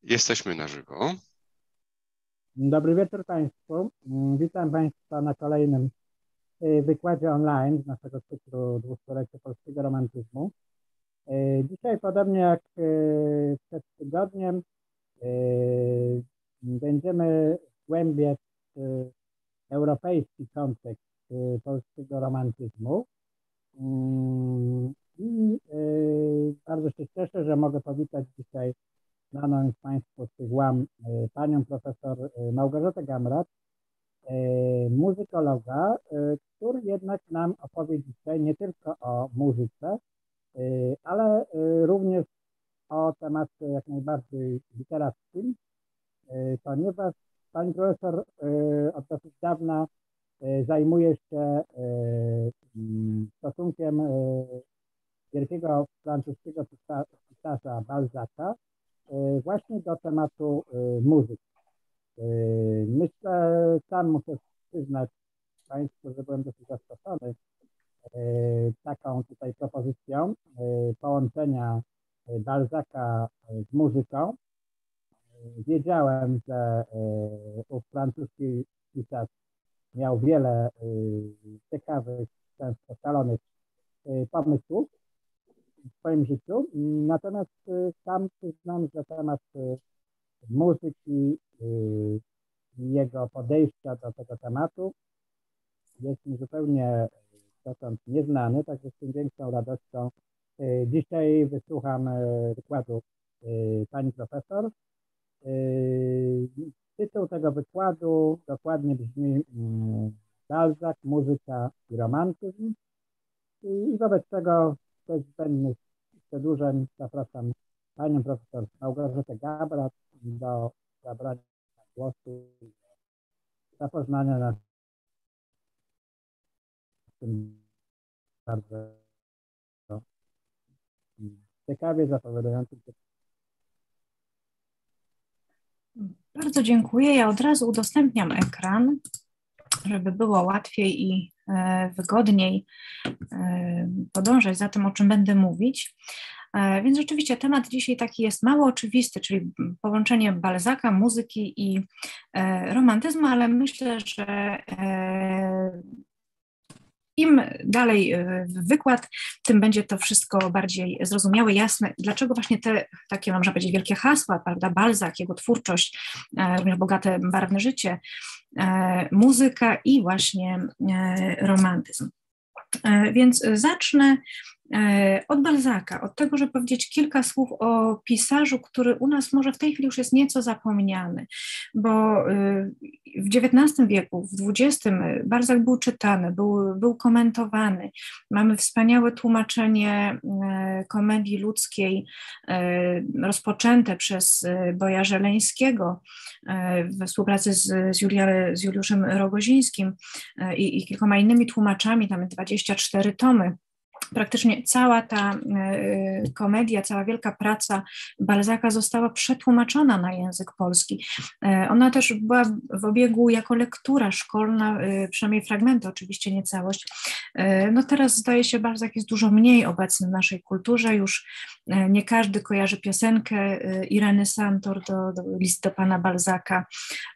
Jesteśmy na żywo. Dobry wieczór Państwu. Witam Państwa na kolejnym wykładzie online z naszego cyklu 200-lecie polskiego romantyzmu. Dzisiaj, podobnie jak przed tygodniem, będziemy zgłębiać europejski kontekst polskiego romantyzmu. I bardzo się cieszę, że mogę powitać dzisiaj znaną już Państwu z tych łam panią profesor Małgorzatę Gamrat, muzykologa, który jednak nam opowie dzisiaj nie tylko o muzyce, ale również o temacie jak najbardziej literackim, ponieważ pani profesor od dosyć dawna zajmuje się stosunkiem wielkiego francuskiego pisarza Balzaca właśnie do tematu muzyki. Myślę, sam muszę przyznać Państwu, że byłem dosyć zaskoczony taką tutaj propozycją połączenia Balzaca z muzyką. Wiedziałem, że ów francuski pisarz miał wiele ciekawych, często szalonych pomysłów w swoim życiu, natomiast sam przyznam, że temat muzyki i jego podejścia do tego tematu jest mi zupełnie dotąd nieznany, także z tym większą radością dzisiaj wysłucham wykładu pani profesor. Tytuł tego wykładu dokładnie brzmi Balzac, muzyka i romantyzm. I wobec tego bez zbędnych przedłużeń zapraszam panią profesor Małgorzatę Gamrat do zabrania głosu, zapoznania nas z tym bardzo ciekawie zapowiadającym się. Bardzo dziękuję. Ja od razu udostępniam ekran, żeby było łatwiej i wygodniej podążać za tym, o czym będę mówić. Więc rzeczywiście temat dzisiaj taki jest mało oczywisty, czyli połączenie Balzaca, muzyki i romantyzmu, ale myślę, że im dalej w wykład, tym będzie to wszystko bardziej zrozumiałe, jasne. Dlaczego właśnie te takie, można powiedzieć, wielkie hasła, prawda, Balzac, jego twórczość, również bogate, barwne życie, muzyka i właśnie romantyzm. Więc zacznę od Balzaca, od tego, żeby powiedzieć kilka słów o pisarzu, który u nas może w tej chwili już jest nieco zapomniany, bo w XIX wieku, w XX Balzac był czytany, był komentowany. Mamy wspaniałe tłumaczenie komedii ludzkiej rozpoczęte przez Boja Żeleńskiego we współpracy z Juliuszem Rogozińskim i kilkoma innymi tłumaczami, tam 24 tomy. Praktycznie cała ta komedia, cała wielka praca Balzaca została przetłumaczona na język polski. Ona też była w obiegu jako lektura szkolna, przynajmniej fragmenty, oczywiście nie całość. No teraz zdaje się, Balzac jest dużo mniej obecny w naszej kulturze, już nie każdy kojarzy piosenkę Ireny Santor, list do pana Balzaca,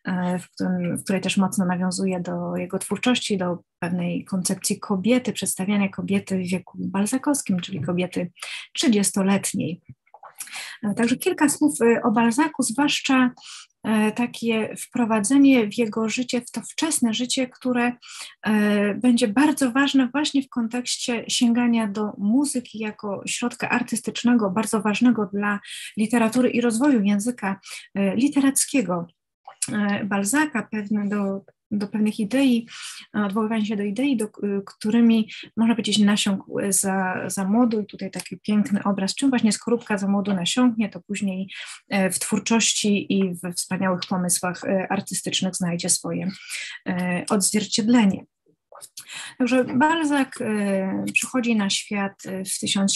w której też mocno nawiązuje do jego twórczości, do pewnej koncepcji kobiety, przedstawiania kobiety w wieku balzacowskim, czyli kobiety 30-letniej. Także kilka słów o Balzacu, zwłaszcza takie wprowadzenie w jego życie, w to wczesne życie, które będzie bardzo ważne właśnie w kontekście sięgania do muzyki jako środka artystycznego, bardzo ważnego dla literatury i rozwoju języka literackiego Balzaca, do pewnych idei, odwoływanie się do idei, którymi, można powiedzieć, nasiąkł za młodu. I tutaj taki piękny obraz, czym właśnie skorupka za młodu nasiąknie, to później w twórczości i we wspaniałych pomysłach artystycznych znajdzie swoje odzwierciedlenie. Także Balzac przychodzi na świat w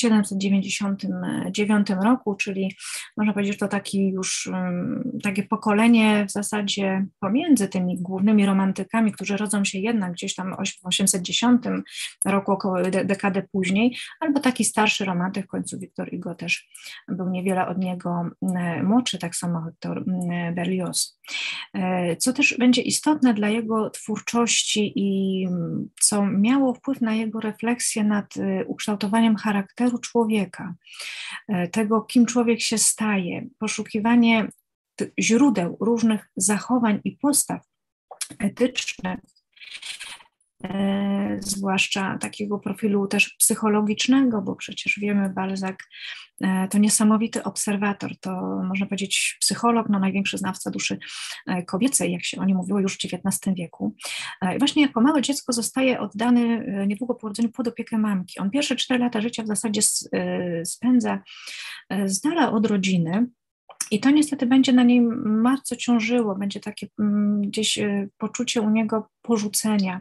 1799 roku, czyli można powiedzieć, że to taki już takie pokolenie w zasadzie pomiędzy tymi głównymi romantykami, którzy rodzą się jednak gdzieś tam w 810 roku, około dekadę później, albo taki starszy romantyk, w końcu Victor Hugo też był niewiele od niego młodszy, tak samo Hector Berlioz. Co też będzie istotne dla jego twórczości i co miało wpływ na jego refleksję nad ukształtowaniem charakteru człowieka, tego, kim człowiek się staje, poszukiwanie źródeł różnych zachowań i postaw etycznych, zwłaszcza takiego profilu też psychologicznego, bo przecież wiemy, Balzac to niesamowity obserwator, to można powiedzieć psycholog, no największy znawca duszy kobiecej, jak się o nim mówiło już w XIX wieku. I właśnie jako małe dziecko zostaje oddany niedługo po urodzeniu pod opiekę mamki. On pierwsze 4 lata życia w zasadzie spędza z dala od rodziny. I to niestety będzie na niej bardzo ciążyło, będzie takie gdzieś poczucie u niego porzucenia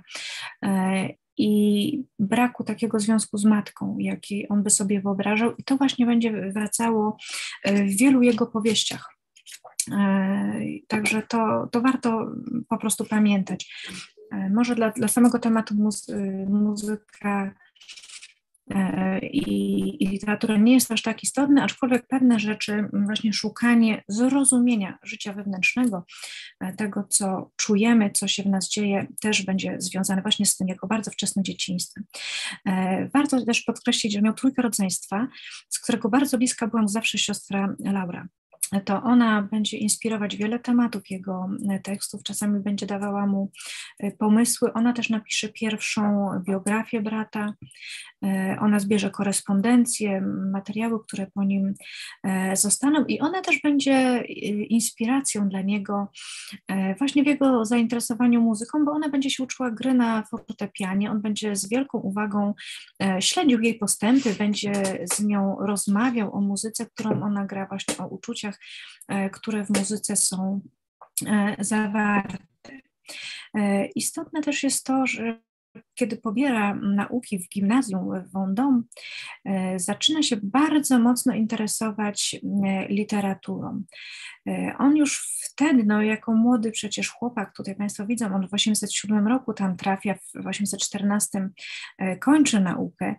i braku takiego związku z matką, jaki on by sobie wyobrażał. I to właśnie będzie wracało w wielu jego powieściach. Także to warto po prostu pamiętać. Może dla samego tematu muzyka i literatura nie jest aż tak istotne, aczkolwiek pewne rzeczy, właśnie szukanie zrozumienia życia wewnętrznego, tego, co czujemy, co się w nas dzieje, też będzie związane właśnie z tym jego bardzo wczesnym dzieciństwem. Warto też podkreślić, że miał 3 rodzeństwa, z którego bardzo bliska była mu zawsze siostra Laura. To ona będzie inspirować wiele tematów jego tekstów, czasami będzie dawała mu pomysły. Ona też napisze pierwszą biografię brata, ona zbierze korespondencję, materiały, które po nim zostaną i ona też będzie inspiracją dla niego właśnie w jego zainteresowaniu muzyką, bo ona będzie się uczyła gry na fortepianie, on będzie z wielką uwagą śledził jej postępy, będzie z nią rozmawiał o muzyce, którą ona gra, właśnie o uczuciach, które w muzyce są zawarte. Istotne też jest to, że kiedy pobiera nauki w gimnazjum w Vendôme, zaczyna się bardzo mocno interesować literaturą. On już wtedy, no jako młody przecież chłopak, tutaj Państwo widzą, on w 807 roku tam trafia, w 814 kończy naukę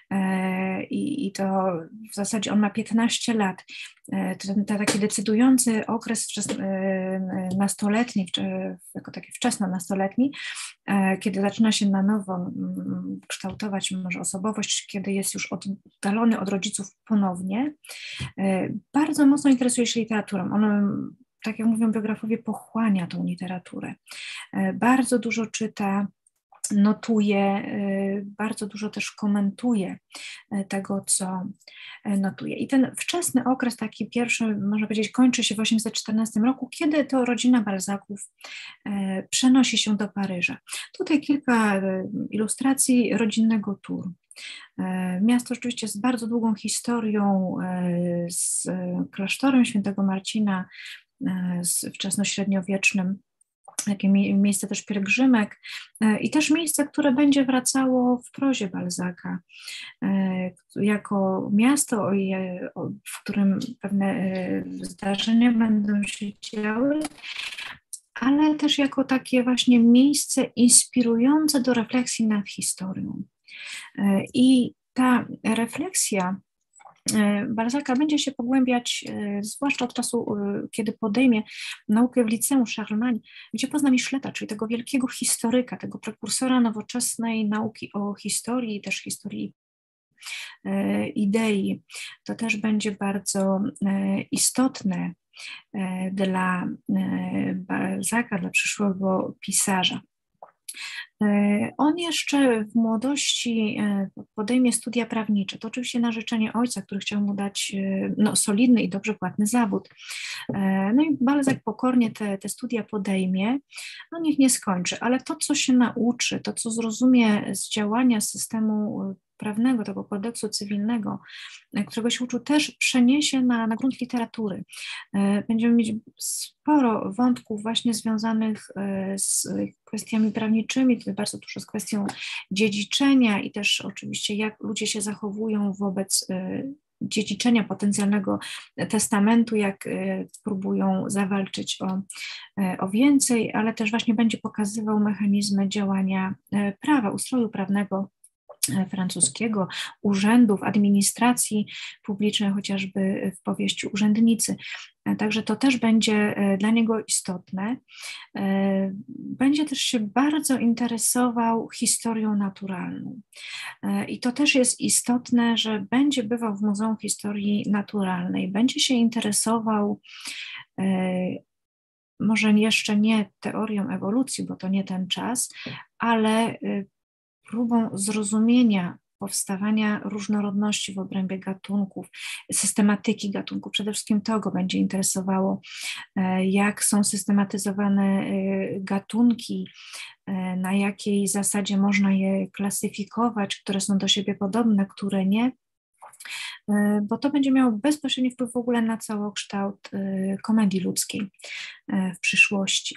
i to w zasadzie on ma 15 lat. Ten taki decydujący okres nastoletni, jako taki wczesno-nastoletni, kiedy zaczyna się na nowo kształtować może osobowość, kiedy jest już oddalony od rodziców ponownie, bardzo mocno interesuje się literaturą. On, tak jak mówią biografowie, pochłania tą literaturę. Bardzo dużo czyta, notuje, bardzo dużo też komentuje tego, co notuje. I ten wczesny okres, taki pierwszy, można powiedzieć, kończy się w 814 roku, kiedy to rodzina Balzaców przenosi się do Paryża. Tutaj kilka ilustracji rodzinnego Tours. Miasto oczywiście z bardzo długą historią, z klasztorem świętego Marcina, z wczesnośredniowiecznym, takie miejsce też pielgrzymek i też miejsce, które będzie wracało w prozie Balzaca jako miasto, w którym pewne zdarzenia będą się działy, ale też jako takie właśnie miejsce inspirujące do refleksji nad historią. I ta refleksja Balzaca będzie się pogłębiać, zwłaszcza od czasu, kiedy podejmie naukę w liceum Charlemagne, gdzie pozna Micheleta, czyli tego wielkiego historyka, tego prekursora nowoczesnej nauki o historii, też historii idei. To też będzie bardzo istotne dla Balzaca, dla przyszłego pisarza. On jeszcze w młodości podejmie studia prawnicze. To oczywiście na życzenie ojca, który chciał mu dać solidny i dobrze płatny zawód. No i Balzac pokornie te studia podejmie. No niech nie skończy, ale to, co się nauczy, to, co zrozumie z działania systemu prawnego, tego kodeksu cywilnego, którego się uczył, też przeniesie na grunt literatury. Będziemy mieć sporo wątków właśnie związanych z kwestiami prawniczymi, to bardzo dużo z kwestią dziedziczenia i też oczywiście jak ludzie się zachowują wobec dziedziczenia potencjalnego testamentu, jak próbują zawalczyć o więcej, ale też właśnie będzie pokazywał mechanizmy działania prawa, ustroju prawnego francuskiego, urzędów, administracji publicznej, chociażby w powieści Urzędnicy. Także to też będzie dla niego istotne. Będzie też się bardzo interesował historią naturalną. I to też jest istotne, że będzie bywał w Muzeum Historii Naturalnej, będzie się interesował może jeszcze nie teorią ewolucji, bo to nie ten czas, ale próbą zrozumienia powstawania różnorodności w obrębie gatunków, systematyki gatunków. Przede wszystkim to go będzie interesowało, jak są systematyzowane gatunki, na jakiej zasadzie można je klasyfikować, które są do siebie podobne, które nie, bo to będzie miało bezpośredni wpływ w ogóle na całokształt komedii ludzkiej w przyszłości.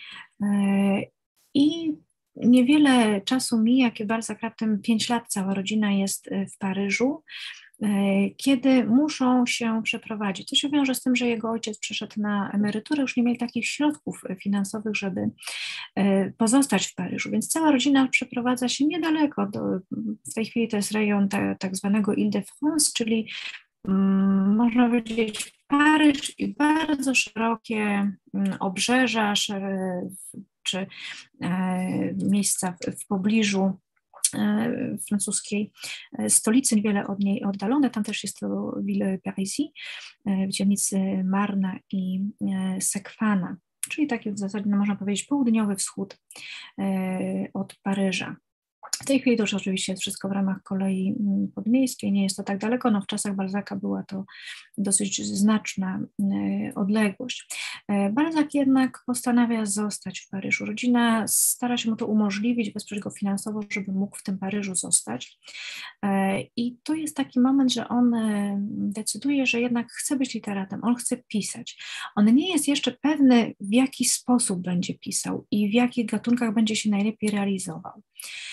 I niewiele czasu mija, kiedy Balzac raptem 5 lat, cała rodzina jest w Paryżu, kiedy muszą się przeprowadzić. To się wiąże z tym, że jego ojciec przeszedł na emeryturę, już nie mieli takich środków finansowych, żeby pozostać w Paryżu, więc cała rodzina przeprowadza się niedaleko, w tej chwili to jest rejon tak zwanego Ile-de-France, czyli można powiedzieć Paryż i bardzo szerokie obrzeża, czy miejsca w pobliżu francuskiej stolicy, niewiele od niej oddalone. Tam też jest to Ville Parisis, w dzielnicy Marna i Sekwano, czyli taki w zasadzie, no można powiedzieć, południowy wschód od Paryża. W tej chwili to już oczywiście jest wszystko w ramach kolei podmiejskiej, nie jest to tak daleko, no w czasach Balzaca była to dosyć znaczna odległość. Balzac jednak postanawia zostać w Paryżu. Rodzina stara się mu to umożliwić, wesprzeć go finansowo, żeby mógł w tym Paryżu zostać. I to jest taki moment, że on decyduje, że jednak chce być literatem, on chce pisać. On nie jest jeszcze pewny, w jaki sposób będzie pisał i w jakich gatunkach będzie się najlepiej realizował.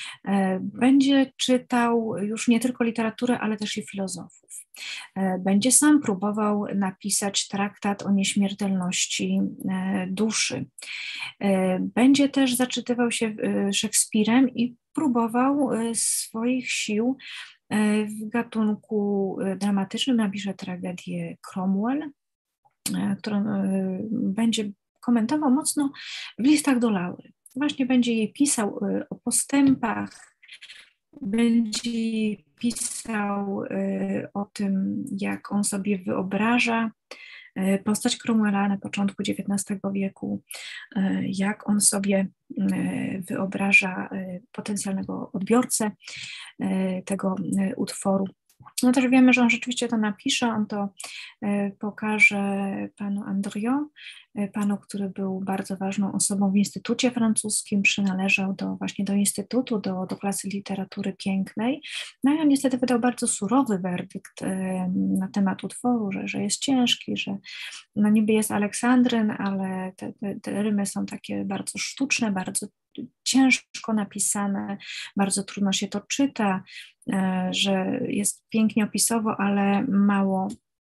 Będzie czytał już nie tylko literaturę, ale też i filozofów. Będzie sam próbował napisać traktat o nieśmiertelności duszy. Będzie też zaczytywał się Szekspirem i próbował swoich sił w gatunku dramatycznym. Napisze tragedię Cromwell, którą będzie komentował mocno w listach do Laury. Właśnie będzie jej pisał o postępach, będzie pisał o tym, jak on sobie wyobraża postać Cromwella na początku XIX wieku, jak on sobie wyobraża potencjalnego odbiorcę tego utworu. No też wiemy, że on rzeczywiście to napisze, on to pokaże panu Andrieux, panu, który był bardzo ważną osobą w Instytucie Francuskim, przynależał właśnie do Instytutu, do klasy literatury pięknej. No i on niestety wydał bardzo surowy werdykt na temat utworu, że jest ciężki, że no niby jest aleksandryn, ale te rymy są takie bardzo sztuczne, bardzo ciężko napisane, bardzo trudno się to czyta, że jest pięknie opisowo, ale mało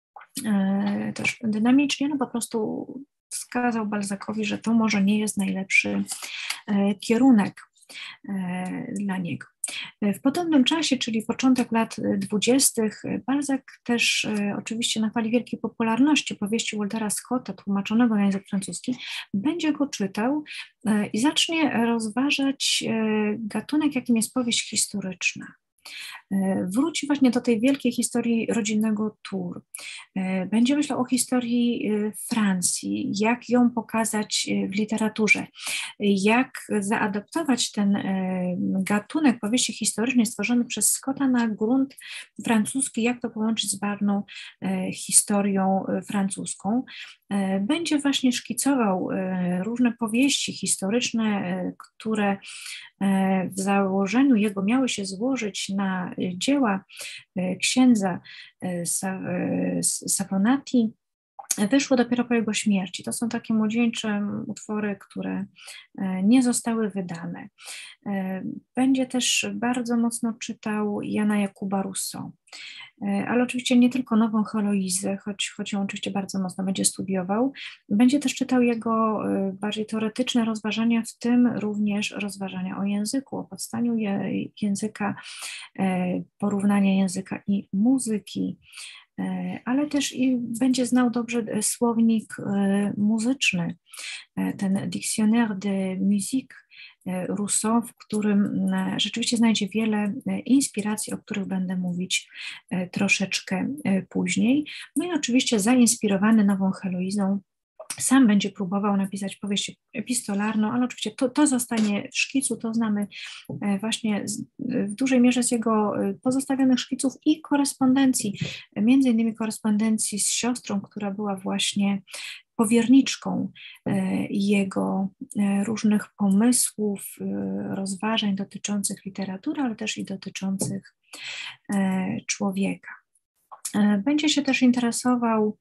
też dynamicznie, no po prostu wskazał Balzacowi, że to może nie jest najlepszy kierunek dla niego. W podobnym czasie, czyli początek lat 20., Balzac też oczywiście na fali wielkiej popularności powieści Waltera Scotta, tłumaczonego na język francuski, będzie go czytał i zacznie rozważać gatunek, jakim jest powieść historyczna. Wróci właśnie do tej wielkiej historii rodzinnego Tours. Będzie myślał o historii Francji, jak ją pokazać w literaturze, jak zaadaptować ten gatunek powieści historycznej stworzony przez Scotta na grunt francuski, jak to połączyć z barwną historią francuską. Będzie właśnie szkicował różne powieści historyczne, które w założeniu jego miały się złożyć na dzieła księdza Safonati wyszło dopiero po jego śmierci. To są takie młodzieńcze utwory, które nie zostały wydane. Będzie też bardzo mocno czytał Jana Jakuba Rousseau, ale oczywiście nie tylko Nową Heloizę, choć ją oczywiście bardzo mocno będzie studiował. Będzie też czytał jego bardziej teoretyczne rozważania, w tym również rozważania o języku, o powstaniu języka, porównanie języka i muzyki, ale też i będzie znał dobrze słownik muzyczny, ten Dictionnaire de musique Rousseau, w którym rzeczywiście znajdzie wiele inspiracji, o których będę mówić troszeczkę później. No i oczywiście zainspirowany Nową Heloizą sam będzie próbował napisać powieść epistolarną, ale oczywiście to zostanie w szkicu, to znamy właśnie w dużej mierze z jego pozostawionych szkiców i korespondencji, między innymi korespondencji z siostrą, która była właśnie powierniczką jego różnych pomysłów, rozważań dotyczących literatury, ale też i dotyczących człowieka. Będzie się też interesował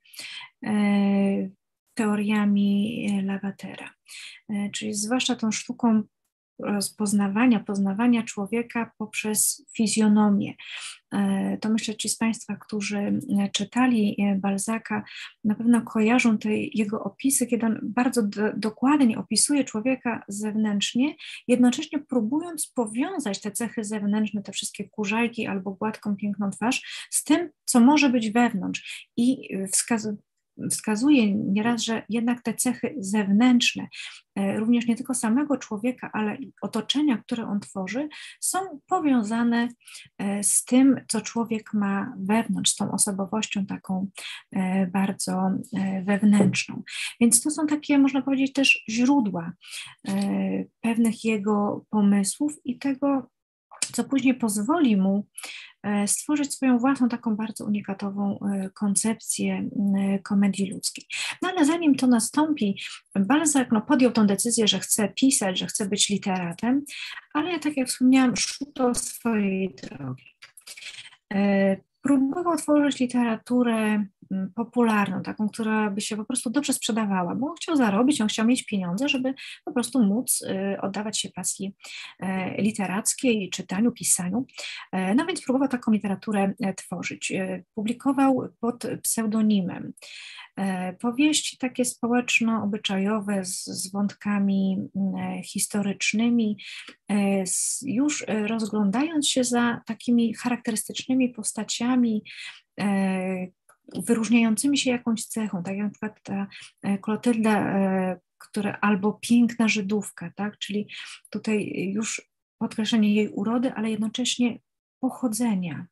teoriami Lavatera, czyli zwłaszcza tą sztuką poznawania człowieka poprzez fizjonomię. To myślę, ci z Państwa, którzy czytali Balzaca, na pewno kojarzą te jego opisy, kiedy on bardzo dokładnie opisuje człowieka zewnętrznie, jednocześnie próbując powiązać te cechy zewnętrzne, te wszystkie kurzajki albo gładką, piękną twarz z tym, co może być wewnątrz, i wskazuje nieraz, że jednak te cechy zewnętrzne, również nie tylko samego człowieka, ale i otoczenia, które on tworzy, są powiązane z tym, co człowiek ma wewnątrz, z tą osobowością taką bardzo wewnętrzną. Więc to są takie, można powiedzieć, też źródła pewnych jego pomysłów i tego, co później pozwoli mu stworzyć swoją własną, taką bardzo unikatową koncepcję komedii ludzkiej. No ale zanim to nastąpi, Balzac podjął tę decyzję, że chce pisać, że chce być literatem, ale tak jak wspomniałam, szukał swojej drogi. Próbował tworzyć literaturę popularną, taką, która by się po prostu dobrze sprzedawała, bo on chciał zarobić, on chciał mieć pieniądze, żeby po prostu móc oddawać się pasji literackiej, czytaniu, pisaniu. No więc próbował taką literaturę tworzyć. Publikował pod pseudonimem powieści takie społeczno-obyczajowe z wątkami historycznymi, już rozglądając się za takimi charakterystycznymi postaciami, wyróżniającymi się jakąś cechą, tak jak na przykład ta Klotylda, która, albo piękna Żydówka, tak? Czyli tutaj już podkreślenie jej urody, ale jednocześnie pochodzenia,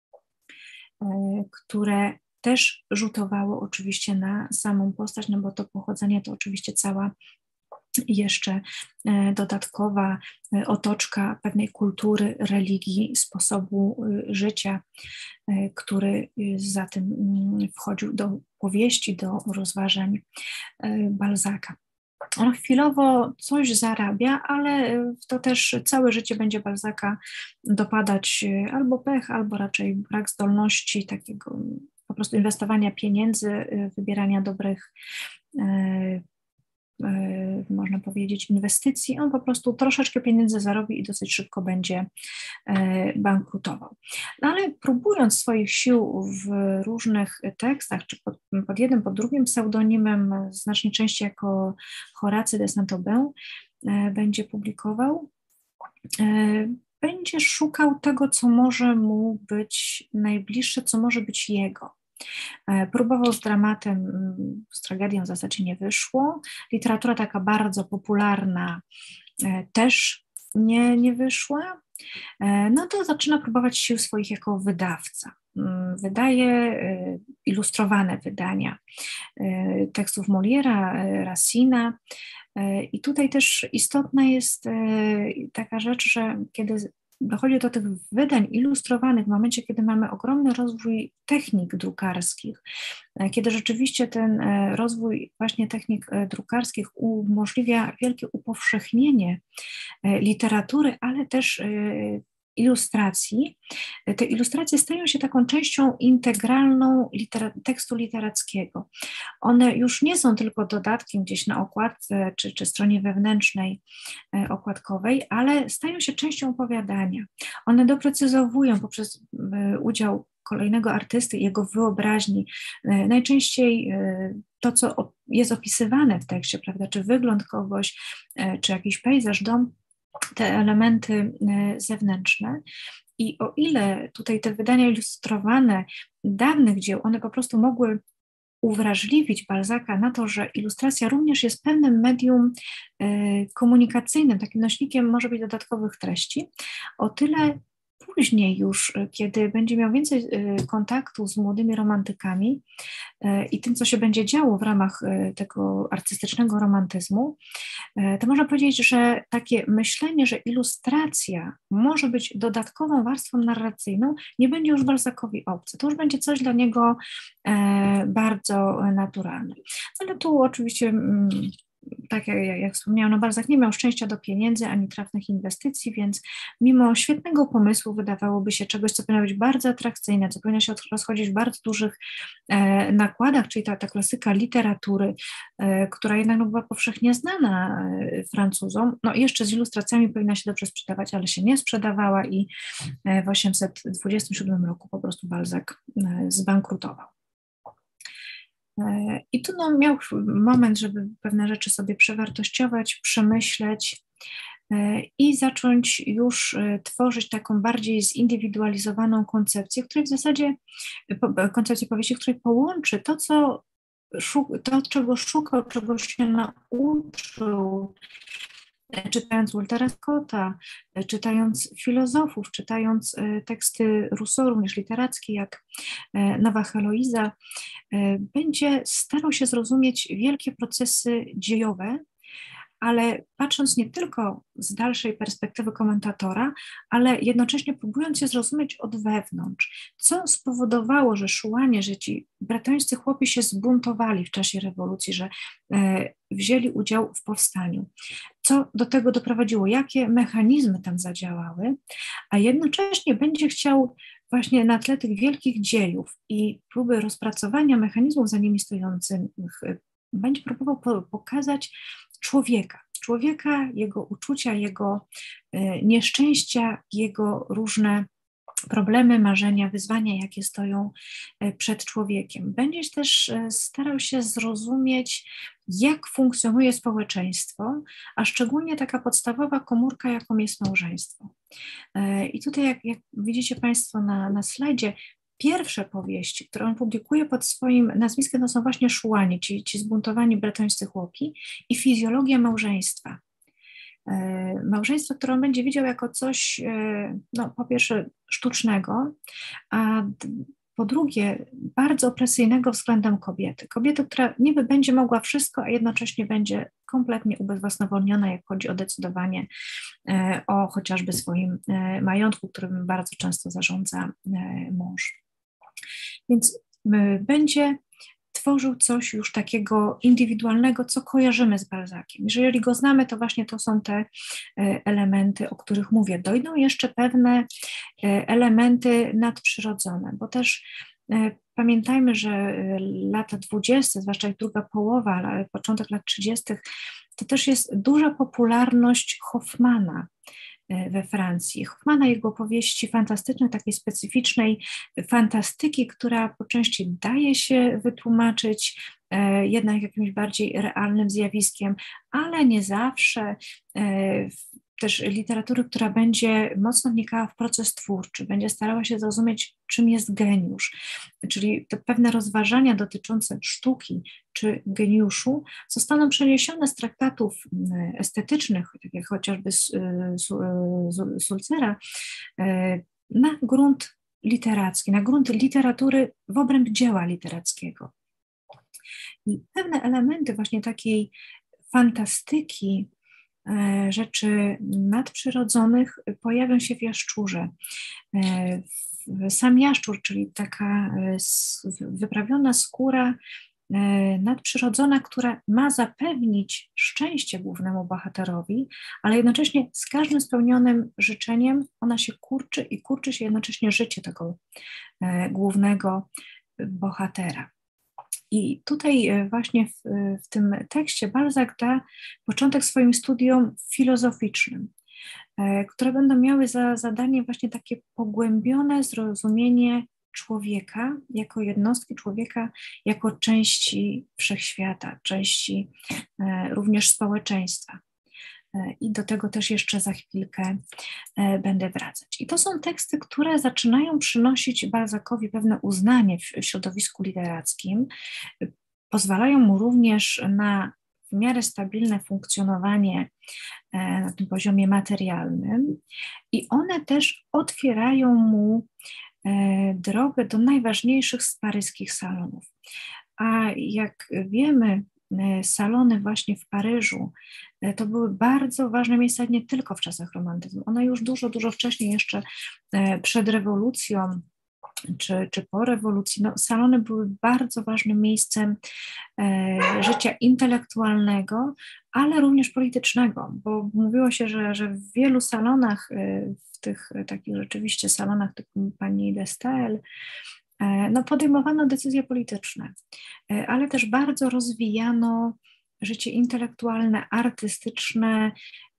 które też rzutowało oczywiście na samą postać, no bo to pochodzenie to oczywiście cała jeszcze dodatkowa otoczka pewnej kultury, religii, sposobu życia, który za tym wchodził do powieści, do rozważań Balzaca. On chwilowo coś zarabia, ale to też całe życie będzie Balzaca dopadać albo pech, albo raczej brak zdolności takiego po prostu inwestowania pieniędzy, wybierania dobrych, można powiedzieć, inwestycji. On po prostu troszeczkę pieniędzy zarobi i dosyć szybko będzie bankrutował. No ale próbując swoich sił w różnych tekstach, czy pod jednym, pod drugim pseudonimem, znacznie częściej jako Horacy de Saint-Aubin będzie publikował, będzie szukał tego, co może mu być najbliższe, co może być jego. Próbował z dramatem, z tragedią w zasadzie nie wyszło. Literatura taka bardzo popularna też nie wyszła. No to zaczyna próbować sił swoich jako wydawca. Wydaje ilustrowane wydania tekstów Moliera, Racina. I tutaj też istotna jest taka rzecz, że kiedy dochodzi do tych wydań ilustrowanych w momencie, kiedy mamy ogromny rozwój technik drukarskich, kiedy rzeczywiście ten rozwój właśnie technik drukarskich umożliwia wielkie upowszechnienie literatury, ale też ilustracji, te ilustracje stają się taką częścią integralną tekstu literackiego. One już nie są tylko dodatkiem gdzieś na okładce czy stronie wewnętrznej okładkowej, ale stają się częścią opowiadania. One doprecyzowują poprzez udział kolejnego artysty i jego wyobraźni, najczęściej to, co jest opisywane w tekście, prawda, czy wygląd kogoś, czy jakiś pejzaż, dom, te elementy zewnętrzne. I o ile tutaj te wydania ilustrowane dawnych dzieł, one po prostu mogły uwrażliwić Balzaca na to, że ilustracja również jest pewnym medium komunikacyjnym, takim nośnikiem może być dodatkowych treści, o tyle później już, kiedy będzie miał więcej kontaktu z młodymi romantykami i tym, co się będzie działo w ramach tego artystycznego romantyzmu, to można powiedzieć, że takie myślenie, że ilustracja może być dodatkową warstwą narracyjną, nie będzie już Balzacowi obce. To już będzie coś dla niego bardzo naturalne. Ale tu oczywiście tak jak wspomniałam, no Balzac nie miał szczęścia do pieniędzy ani trafnych inwestycji, więc mimo świetnego pomysłu wydawałoby się czegoś, co powinno być bardzo atrakcyjne, co powinno się rozchodzić w bardzo dużych nakładach, czyli ta klasyka literatury, która jednak była powszechnie znana Francuzom, no i jeszcze z ilustracjami powinna się dobrze sprzedawać, ale się nie sprzedawała i w 1827 roku po prostu Balzac zbankrutował. I tu no, miał moment, żeby pewne rzeczy sobie przewartościować, przemyśleć i zacząć już tworzyć taką bardziej zindywidualizowaną koncepcję, której w zasadzie, koncepcję powieści, której połączy to, czego szukał, czego się nauczył, czytając Waltera Scotta, czytając filozofów, czytając teksty Rousseau, również literackie, jak Nowa Heloiza, będzie starał się zrozumieć wielkie procesy dziejowe, ale patrząc nie tylko z dalszej perspektywy komentatora, ale jednocześnie próbując je zrozumieć od wewnątrz. Co spowodowało, że Szułanie, że ci bretońscy chłopi się zbuntowali w czasie rewolucji, że wzięli udział w powstaniu. Co do tego doprowadziło, jakie mechanizmy tam zadziałały, a jednocześnie będzie chciał właśnie na tle tych wielkich dziejów i próby rozpracowania mechanizmów za nimi stojących, będzie próbował pokazać człowieka, jego uczucia, jego nieszczęścia, jego różne problemy, marzenia, wyzwania, jakie stoją przed człowiekiem. Będzie też starał się zrozumieć, jak funkcjonuje społeczeństwo, a szczególnie taka podstawowa komórka, jaką jest małżeństwo. I tutaj, jak widzicie Państwo na slajdzie, pierwsze powieści, które on publikuje pod swoim nazwiskiem, to są właśnie Szułanie, ci zbuntowani bretońscy chłopi i fizjologia małżeństwa. Małżeństwo, które on będzie widział jako coś, no, po pierwsze sztucznego, a po drugie bardzo opresyjnego względem kobiety. Kobiety, która niby będzie mogła wszystko, a jednocześnie będzie kompletnie ubezwłasnowolniona, jak chodzi o decydowanie o chociażby swoim majątku, którym bardzo często zarządza mąż. Więc będzie tworzył coś już takiego indywidualnego, co kojarzymy z Balzaciem. Jeżeli go znamy, to właśnie to są te elementy, o których mówię. Dojdą jeszcze pewne elementy nadprzyrodzone, bo też pamiętajmy, że lata 20, zwłaszcza ich druga połowa, ale początek lat 30, to też jest duża popularność Hoffmana we Francji. Hoffmana, jego powieści fantastycznej, takiej specyficznej fantastyki, która po części daje się wytłumaczyć jednak jakimś bardziej realnym zjawiskiem, ale nie zawsze. Też literatury, która będzie mocno wnikała w proces twórczy, będzie starała się zrozumieć, czym jest geniusz, czyli te pewne rozważania dotyczące sztuki czy geniuszu zostaną przeniesione z traktatów estetycznych, tak jak chociażby Sulzera, na grunt literacki, na grunt literatury w obręb dzieła literackiego. I pewne elementy właśnie takiej fantastyki, rzeczy nadprzyrodzonych pojawią się w Jaszczurze. Sam jaszczur, czyli taka wyprawiona skóra nadprzyrodzona, która ma zapewnić szczęście głównemu bohaterowi, ale jednocześnie z każdym spełnionym życzeniem ona się kurczy i kurczy się jednocześnie życie tego głównego bohatera. I tutaj właśnie w tym tekście Balzac da początek swoim studiom filozoficznym, które będą miały za zadanie właśnie takie pogłębione zrozumienie człowieka jako jednostki, człowieka jako części wszechświata, części również społeczeństwa. I do tego też jeszcze za chwilkę będę wracać. I to są teksty, które zaczynają przynosić Balzacowi pewne uznanie w środowisku literackim, pozwalają mu również na w miarę stabilne funkcjonowanie na tym poziomie materialnym i one też otwierają mu drogę do najważniejszych z paryskich salonów. A jak wiemy, salony właśnie w Paryżu to były bardzo ważne miejsca nie tylko w czasach romantyzmu. One już dużo wcześniej, jeszcze przed rewolucją czy po rewolucji, salony były bardzo ważnym miejscem życia intelektualnego, ale również politycznego, bo mówiło się, że w wielu salonach, w tych takich rzeczywiście salonach typu pani de Staël, podejmowano decyzje polityczne, ale też bardzo rozwijano życie intelektualne, artystyczne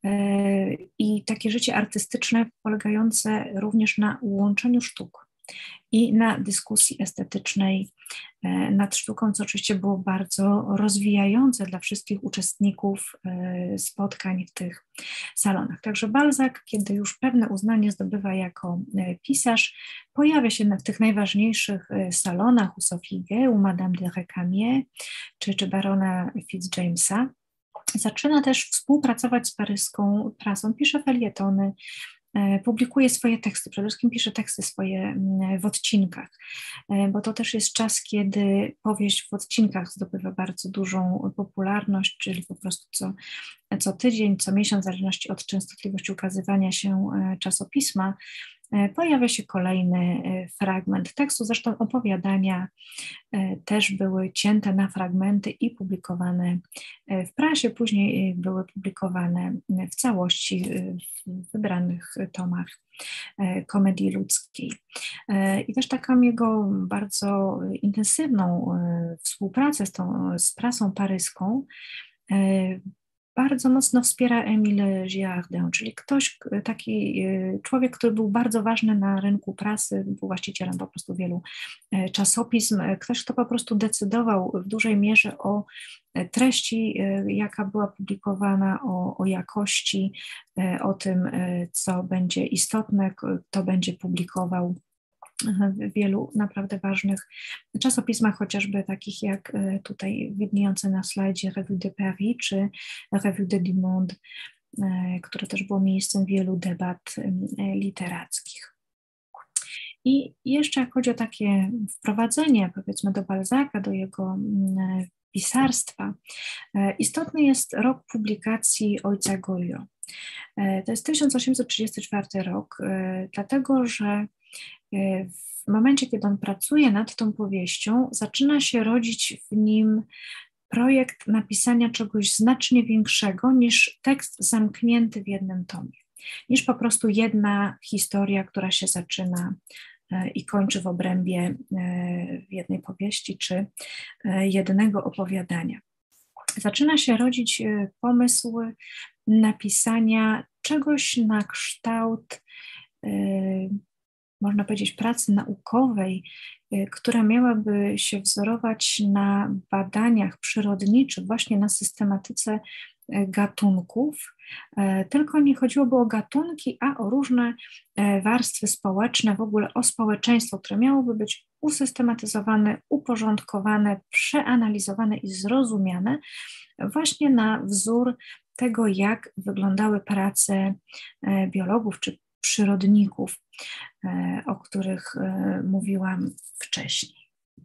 i takie życie artystyczne polegające również na łączeniu sztuk i na dyskusji estetycznej nad sztuką, co oczywiście było bardzo rozwijające dla wszystkich uczestników spotkań w tych salonach. Także Balzac, kiedy już pewne uznanie zdobywa jako pisarz, pojawia się w tych najważniejszych salonach u Sophie Gué, u Madame de Récamier czy barona Fitzjamesa. Zaczyna też współpracować z paryską prasą, pisze felietony, publikuje swoje teksty, przede wszystkim pisze teksty swoje w odcinkach, bo to też jest czas, kiedy powieść w odcinkach zdobywa bardzo dużą popularność, czyli po prostu co tydzień, co miesiąc, w zależności od częstotliwości ukazywania się czasopisma, pojawia się kolejny fragment tekstu. Zresztą opowiadania też były cięte na fragmenty i publikowane w prasie, później były publikowane w całości w wybranych tomach komedii ludzkiej. I też taką jego bardzo intensywną współpracę z prasą paryską bardzo mocno wspiera Émile Girardin, czyli taki człowiek, który był bardzo ważny na rynku prasy, był właścicielem po prostu wielu czasopism, ktoś, kto po prostu decydował w dużej mierze o treści, jaka była publikowana, o jakości, o tym, co będzie istotne, kto będzie publikował w wielu naprawdę ważnych czasopismach, chociażby takich jak tutaj widniejące na slajdzie Revue de Paris czy Revue du Monde, które też było miejscem wielu debat literackich. I jeszcze jak chodzi o takie wprowadzenie, powiedzmy, do Balzaca, do jego pisarstwa, istotny jest rok publikacji Ojca Goriot. To jest 1834 rok, dlatego że w momencie, kiedy on pracuje nad tą powieścią, zaczyna się rodzić w nim projekt napisania czegoś znacznie większego niż tekst zamknięty w jednym tomie, niż po prostu jedna historia, która się zaczyna i kończy w obrębie w jednej powieści czy jednego opowiadania. Zaczyna się rodzić pomysł napisania czegoś na kształt, można powiedzieć, pracy naukowej, która miałaby się wzorować na badaniach przyrodniczych, właśnie na systematyce gatunków, tylko nie chodziłoby o gatunki, a o różne warstwy społeczne, w ogóle o społeczeństwo, które miałoby być usystematyzowane, uporządkowane, przeanalizowane i zrozumiane właśnie na wzór tego, jak wyglądały prace biologów czy przyrodników, o których mówiłam wcześniej.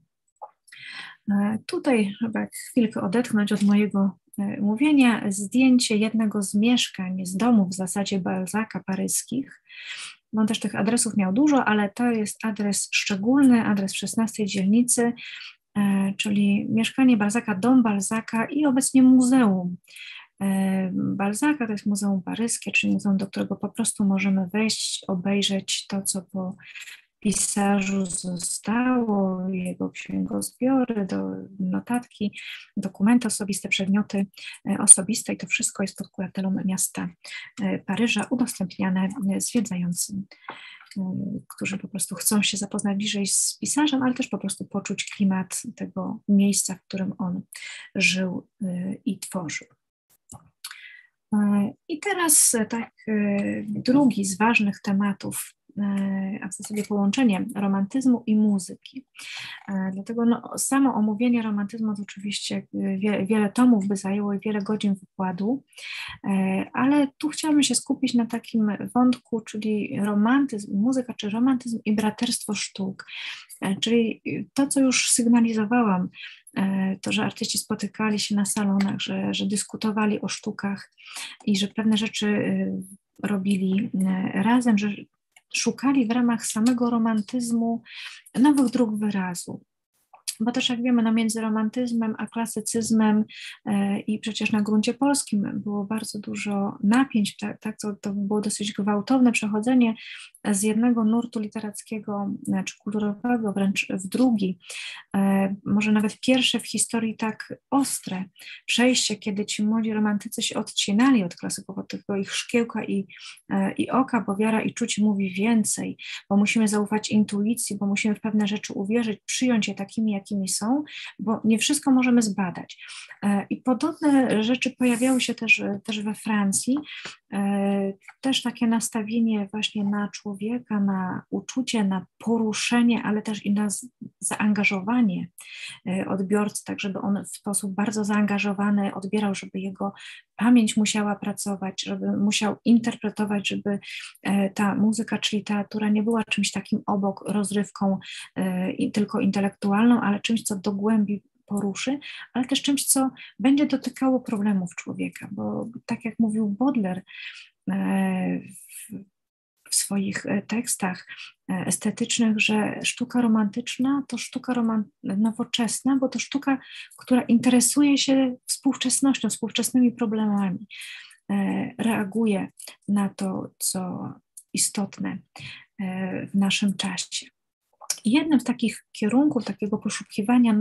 Tutaj, żeby chwilkę odetchnąć od mojego mówienia, zdjęcie jednego z mieszkań, z domów w zasadzie Balzaca paryskich. On też tych adresów miał dużo, ale to jest adres szczególny, adres w 16 dzielnicy, czyli mieszkanie Balzaca, dom Balzaca i obecnie muzeum Balzaca, to jest Muzeum Paryskie, czyli muzeum, do którego po prostu możemy wejść, obejrzeć to, co po pisarzu zostało, jego księgozbiory, notatki, dokumenty osobiste, przedmioty osobiste i to wszystko jest pod kuratelą miasta Paryża, udostępniane zwiedzającym, którzy po prostu chcą się zapoznać bliżej z pisarzem, ale też po prostu poczuć klimat tego miejsca, w którym on żył i tworzył. I teraz drugi z ważnych tematów, a w zasadzie połączenie romantyzmu i muzyki. Dlatego samo omówienie romantyzmu to oczywiście wiele tomów by zajęło i wiele godzin wykładu, ale tu chciałabym się skupić na takim wątku, czyli romantyzm, muzyka, czy romantyzm i braterstwo sztuk, czyli to, co już sygnalizowałam, to, że artyści spotykali się na salonach, że dyskutowali o sztukach i że pewne rzeczy robili razem, że szukali w ramach samego romantyzmu nowych dróg wyrazu. Bo też jak wiemy, między romantyzmem a klasycyzmem i przecież na gruncie polskim było bardzo dużo napięć, to było dosyć gwałtowne przechodzenie z jednego nurtu literackiego czy kulturowego wręcz w drugi, może nawet pierwsze w historii tak ostre przejście, kiedy ci młodzi romantycy się odcinali od klasyków, od tego ich szkiełka i oka, bo wiara i czucie mówi więcej, bo musimy zaufać intuicji, bo musimy w pewne rzeczy uwierzyć, przyjąć je takimi, jakimi są, bo nie wszystko możemy zbadać. I podobne rzeczy pojawiały się też we Francji, też takie nastawienie właśnie na człowieka, na uczucie, na poruszenie, ale też i na zaangażowanie odbiorcy, tak żeby on w sposób bardzo zaangażowany odbierał, żeby jego pamięć musiała pracować, żeby musiał interpretować, żeby ta muzyka czy literatura nie była czymś takim obok, rozrywką tylko intelektualną, ale czymś, co do głębi poruszy, ale też czymś, co będzie dotykało problemów człowieka, bo tak jak mówił Baudelaire w swoich tekstach estetycznych, że sztuka romantyczna to sztuka nowoczesna, bo to sztuka, która interesuje się współczesnością, współczesnymi problemami, reaguje na to, co istotne w naszym czasie. Jednym z takich kierunków, takiego poszukiwania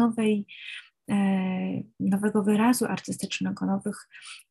nowego wyrazu artystycznego, nowych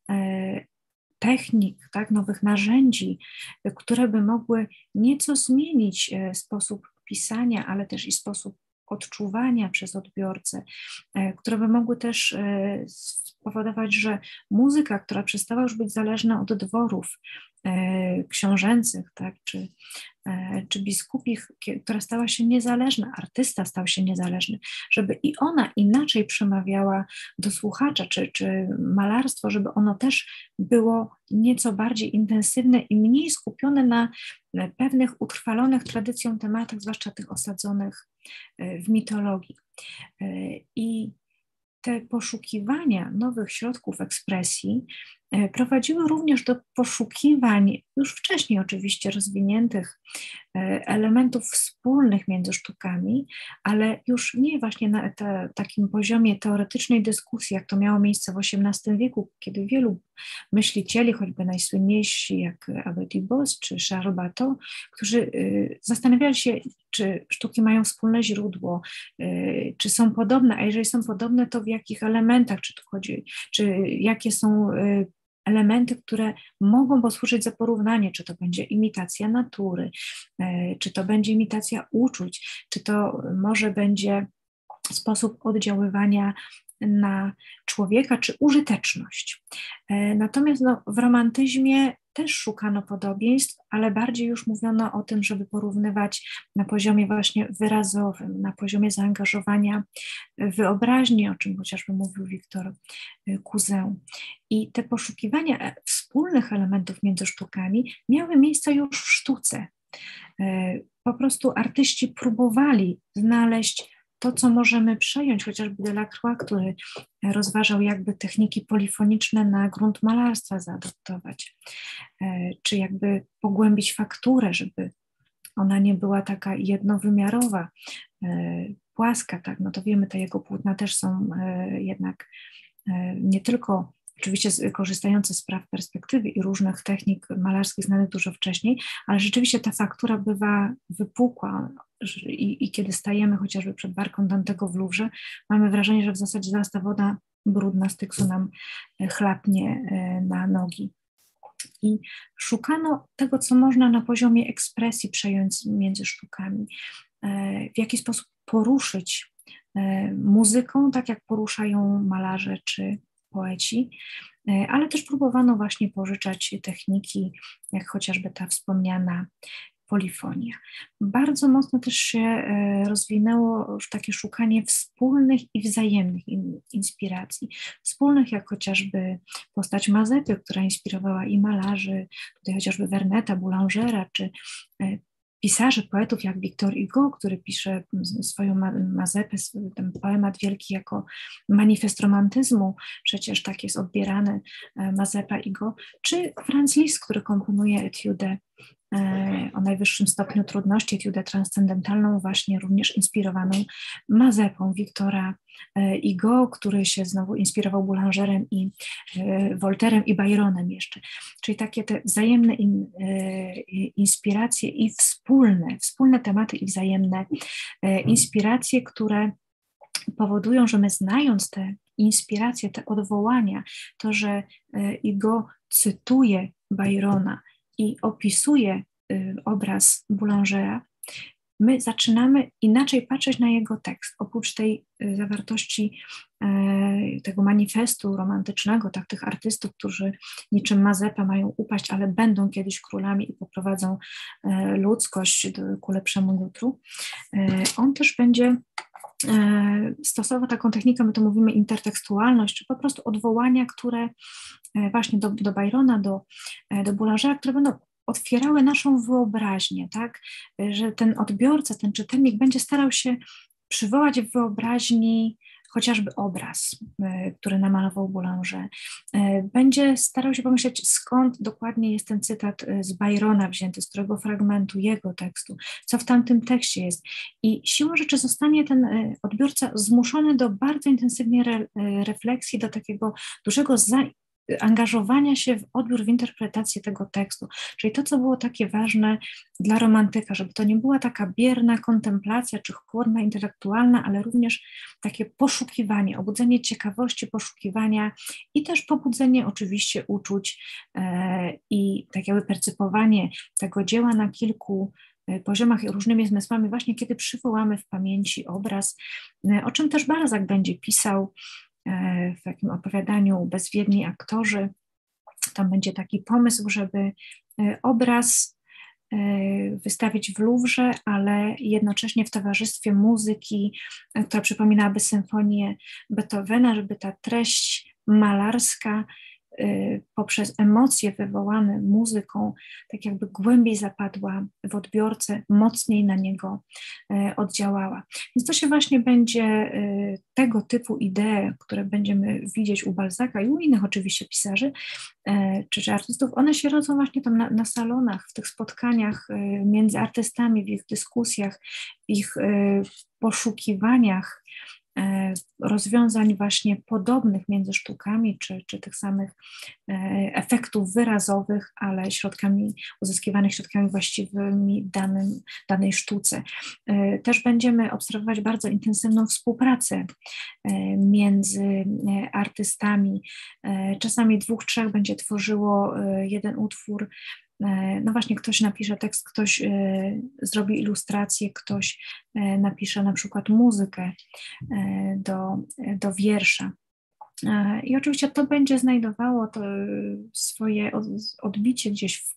technik, tak, nowych narzędzi, które by mogły nieco zmienić sposób pisania, ale też i sposób odczuwania przez odbiorcę, które by mogły też spowodować, że muzyka, która przestała już być zależna od dworów książęcych, tak, czy biskupich, która stała się niezależna, artysta stał się niezależny, żeby i ona inaczej przemawiała do słuchacza, czy malarstwo, żeby ono też było nieco bardziej intensywne i mniej skupione na pewnych utrwalonych tradycją tematach, zwłaszcza tych osadzonych w mitologii. I te poszukiwania nowych środków ekspresji prowadziły również do poszukiwań, już wcześniej oczywiście rozwiniętych, elementów wspólnych między sztukami, ale już nie właśnie na takim poziomie teoretycznej dyskusji, jak to miało miejsce w XVIII wieku, kiedy wielu myślicieli, choćby najsłynniejsi jak Abbé Dubos czy Charles Bateau, którzy zastanawiali się, czy sztuki mają wspólne źródło, czy są podobne, a jeżeli są podobne, to w jakich elementach, czy tu chodzi, czy jakie są elementy, które mogą posłużyć za porównanie, czy to będzie imitacja natury, czy to będzie imitacja uczuć, czy to może będzie sposób oddziaływania na człowieka, czy użyteczność. Natomiast w romantyzmie też szukano podobieństw, ale bardziej już mówiono o tym, żeby porównywać na poziomie właśnie wyrazowym, na poziomie zaangażowania wyobraźni, o czym chociażby mówił Victor Cousin. I te poszukiwania wspólnych elementów między sztukami miały miejsce już w sztuce. Po prostu artyści próbowali znaleźć to, co możemy przejąć, chociażby Delacroix, który rozważał, jakby techniki polifoniczne na grunt malarstwa zaadaptować, czy jakby pogłębić fakturę, żeby ona nie była taka jednowymiarowa, płaska, tak, no to wiemy, te jego płótna też są jednak nie tylko oczywiście korzystające z praw perspektywy i różnych technik malarskich znanych dużo wcześniej, ale rzeczywiście ta faktura bywa wypukła i kiedy stajemy chociażby przed barką Dantego w Luwrze, mamy wrażenie, że w zasadzie zaraz ta woda brudna z tyksu nam chlapnie na nogi. I szukano tego, co można na poziomie ekspresji przejąć między sztukami, w jaki sposób poruszyć muzyką, tak jak poruszają malarze czy poeci, ale też próbowano właśnie pożyczać techniki, jak chociażby ta wspomniana polifonia. Bardzo mocno też się rozwinęło już takie szukanie wspólnych i wzajemnych inspiracji. Wspólnych, jak chociażby postać Mazepy, która inspirowała i malarzy, tutaj chociażby Verneta, Boulangera, czy pisarzy, poetów jak Victor Hugo, który pisze swoją Mazepę, ten poemat wielki jako manifest romantyzmu, przecież tak jest odbierany Mazepa Hugo, czy Franz Liszt, który komponuje etiudę o najwyższym stopniu trudności, etiudę transcendentalną, właśnie również inspirowaną Mazepą Wiktora Hugo, który się znowu inspirował Boulangerem i Voltairem i Byronem jeszcze. Czyli takie te wzajemne inspiracje i wspólne tematy i wzajemne inspiracje, które powodują, że my znając te inspiracje, te odwołania, to, że Hugo cytuje Byrona i opisuje obraz Boulangera, my zaczynamy inaczej patrzeć na jego tekst. Oprócz tej zawartości tego manifestu romantycznego, tak, tych artystów, którzy niczym Mazepa mają upaść, ale będą kiedyś królami i poprowadzą ludzkość ku lepszemu jutru, on też będzie stosował taką technikę, my to mówimy intertekstualność, czy po prostu odwołania, które właśnie do Byrona, do Boulangera, które będą otwierały naszą wyobraźnię, tak, że ten odbiorca, ten czytelnik będzie starał się przywołać w wyobraźni chociażby obraz, który namalował Boulanger. Będzie starał się pomyśleć, skąd dokładnie jest ten cytat z Byrona wzięty, z którego fragmentu jego tekstu, co w tamtym tekście jest. I siłą rzeczy zostanie ten odbiorca zmuszony do bardzo intensywnej refleksji, do takiego dużego angażowania się w odbiór, w interpretację tego tekstu. Czyli to, co było takie ważne dla romantyka, żeby to nie była taka bierna kontemplacja czy chłodna, intelektualna, ale również takie poszukiwanie, obudzenie ciekawości, poszukiwania i też pobudzenie oczywiście uczuć i tak jakby percypowanie tego dzieła na kilku poziomach różnymi zmysłami, właśnie kiedy przywołamy w pamięci obraz, o czym też Balzac będzie pisał w takim opowiadaniu Bezwiedni aktorzy. Tam będzie taki pomysł, żeby obraz wystawić w Luwrze, ale jednocześnie w towarzystwie muzyki, która przypominałaby symfonię Beethovena, żeby ta treść malarska poprzez emocje wywołane muzyką tak jakby głębiej zapadła w odbiorcę, mocniej na niego oddziałała. Więc to się właśnie będzie tego typu idee, które będziemy widzieć u Balzaca i u innych oczywiście pisarzy czy artystów, one się rodzą właśnie tam na salonach, w tych spotkaniach między artystami, w ich dyskusjach, w ich poszukiwaniach rozwiązań właśnie podobnych między sztukami, czy tych samych efektów wyrazowych, ale uzyskiwanych środkami właściwymi danej sztuce. Też będziemy obserwować bardzo intensywną współpracę między artystami. Czasami 2, 3 będzie tworzyło jeden utwór. No właśnie, ktoś napisze tekst, ktoś zrobi ilustrację, ktoś napisze na przykład muzykę do wiersza. I oczywiście to będzie znajdowało to swoje odbicie gdzieś w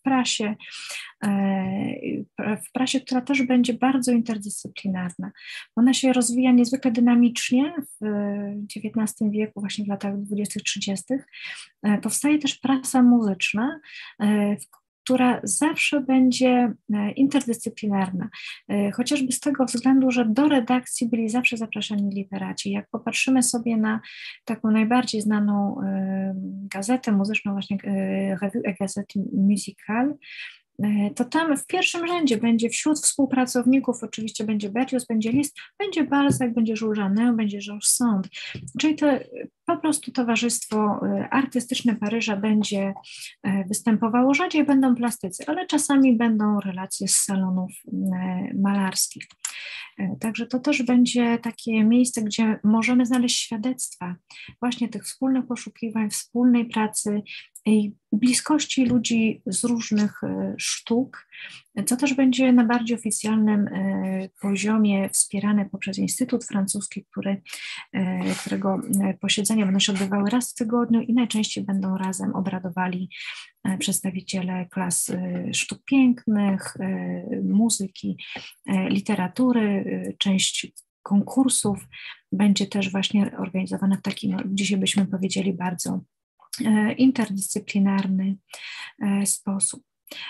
prasie, która też będzie bardzo interdyscyplinarna. Ona się rozwija niezwykle dynamicznie w XIX wieku, właśnie w latach 20., 30. Powstaje też prasa muzyczna, która zawsze będzie interdyscyplinarna, chociażby z tego względu, że do redakcji byli zawsze zapraszani literaci. Jak popatrzymy sobie na taką najbardziej znaną gazetę muzyczną, właśnie Revue et Gazette Musicale, to tam w pierwszym rzędzie będzie wśród współpracowników, oczywiście będzie Berlioz, będzie Liszt, będzie Balzac, będzie Jules Janin, będzie Georges Sand, czyli to po prostu towarzystwo artystyczne Paryża będzie występowało, rzadziej będą plastycy, ale czasami będą relacje z salonów malarskich. Także to też będzie takie miejsce, gdzie możemy znaleźć świadectwa właśnie tych wspólnych poszukiwań, wspólnej pracy i bliskości ludzi z różnych sztuk, co też będzie na bardziej oficjalnym poziomie wspierane poprzez Instytut Francuski, którego posiedzenia będą się odbywały raz w tygodniu i najczęściej będą razem obradowali przedstawiciele klas sztuk pięknych, muzyki, literatury, część konkursów będzie też właśnie organizowana w taki, no, dzisiaj byśmy powiedzieli, bardzo interdyscyplinarny sposób.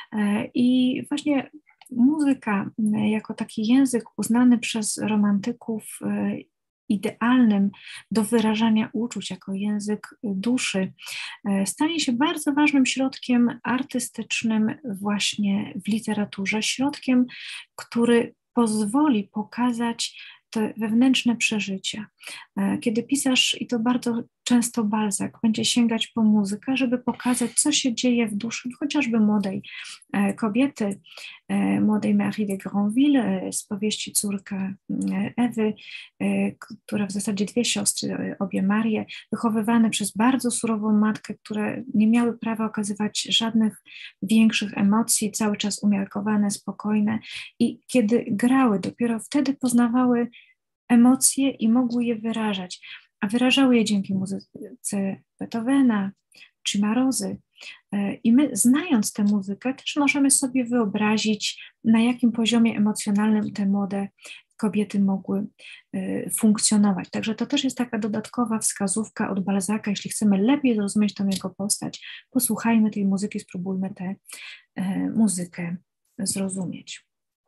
I właśnie muzyka jako taki język uznany przez romantyków idealnym do wyrażania uczuć, jako język duszy, stanie się bardzo ważnym środkiem artystycznym właśnie w literaturze, środkiem, który pozwoli pokazać te wewnętrzne przeżycia. Kiedy pisarz, i to bardzo często Balzac, będzie sięgać po muzykę, żeby pokazać, co się dzieje w duszy chociażby młodej kobiety, młodej Marie de Granville, z powieści Córka Ewy, która w zasadzie dwie siostry, obie Marie, wychowywane przez bardzo surową matkę, które nie miały prawa okazywać żadnych większych emocji, cały czas umiarkowane, spokojne, i kiedy grały, dopiero wtedy poznawały emocje i mogły je wyrażać, a wyrażały je dzięki muzyce Beethovena czy Marozy. I my, znając tę muzykę, też możemy sobie wyobrazić, na jakim poziomie emocjonalnym te młode kobiety mogły funkcjonować. Także to też jest taka dodatkowa wskazówka od Balzaca. Jeśli chcemy lepiej zrozumieć tą jego postać, posłuchajmy tej muzyki, spróbujmy tę muzykę zrozumieć.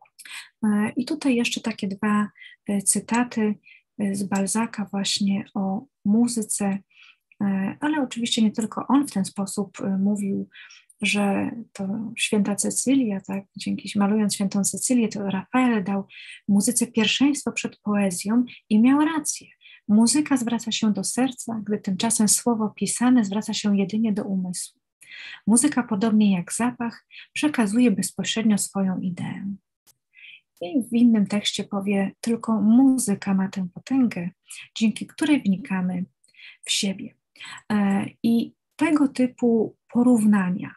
I tutaj jeszcze takie dwa cytaty z Balzaca właśnie o muzyce, ale oczywiście nie tylko on w ten sposób mówił, że to święta Cecylia, tak, malując świętą Cecylię, to Rafael dał muzyce pierwszeństwo przed poezją i miał rację. Muzyka zwraca się do serca, gdy tymczasem słowo pisane zwraca się jedynie do umysłu. Muzyka, podobnie jak zapach, przekazuje bezpośrednio swoją ideę. I w innym tekście powie, tylko muzyka ma tę potęgę, dzięki której wnikamy w siebie. I tego typu porównania,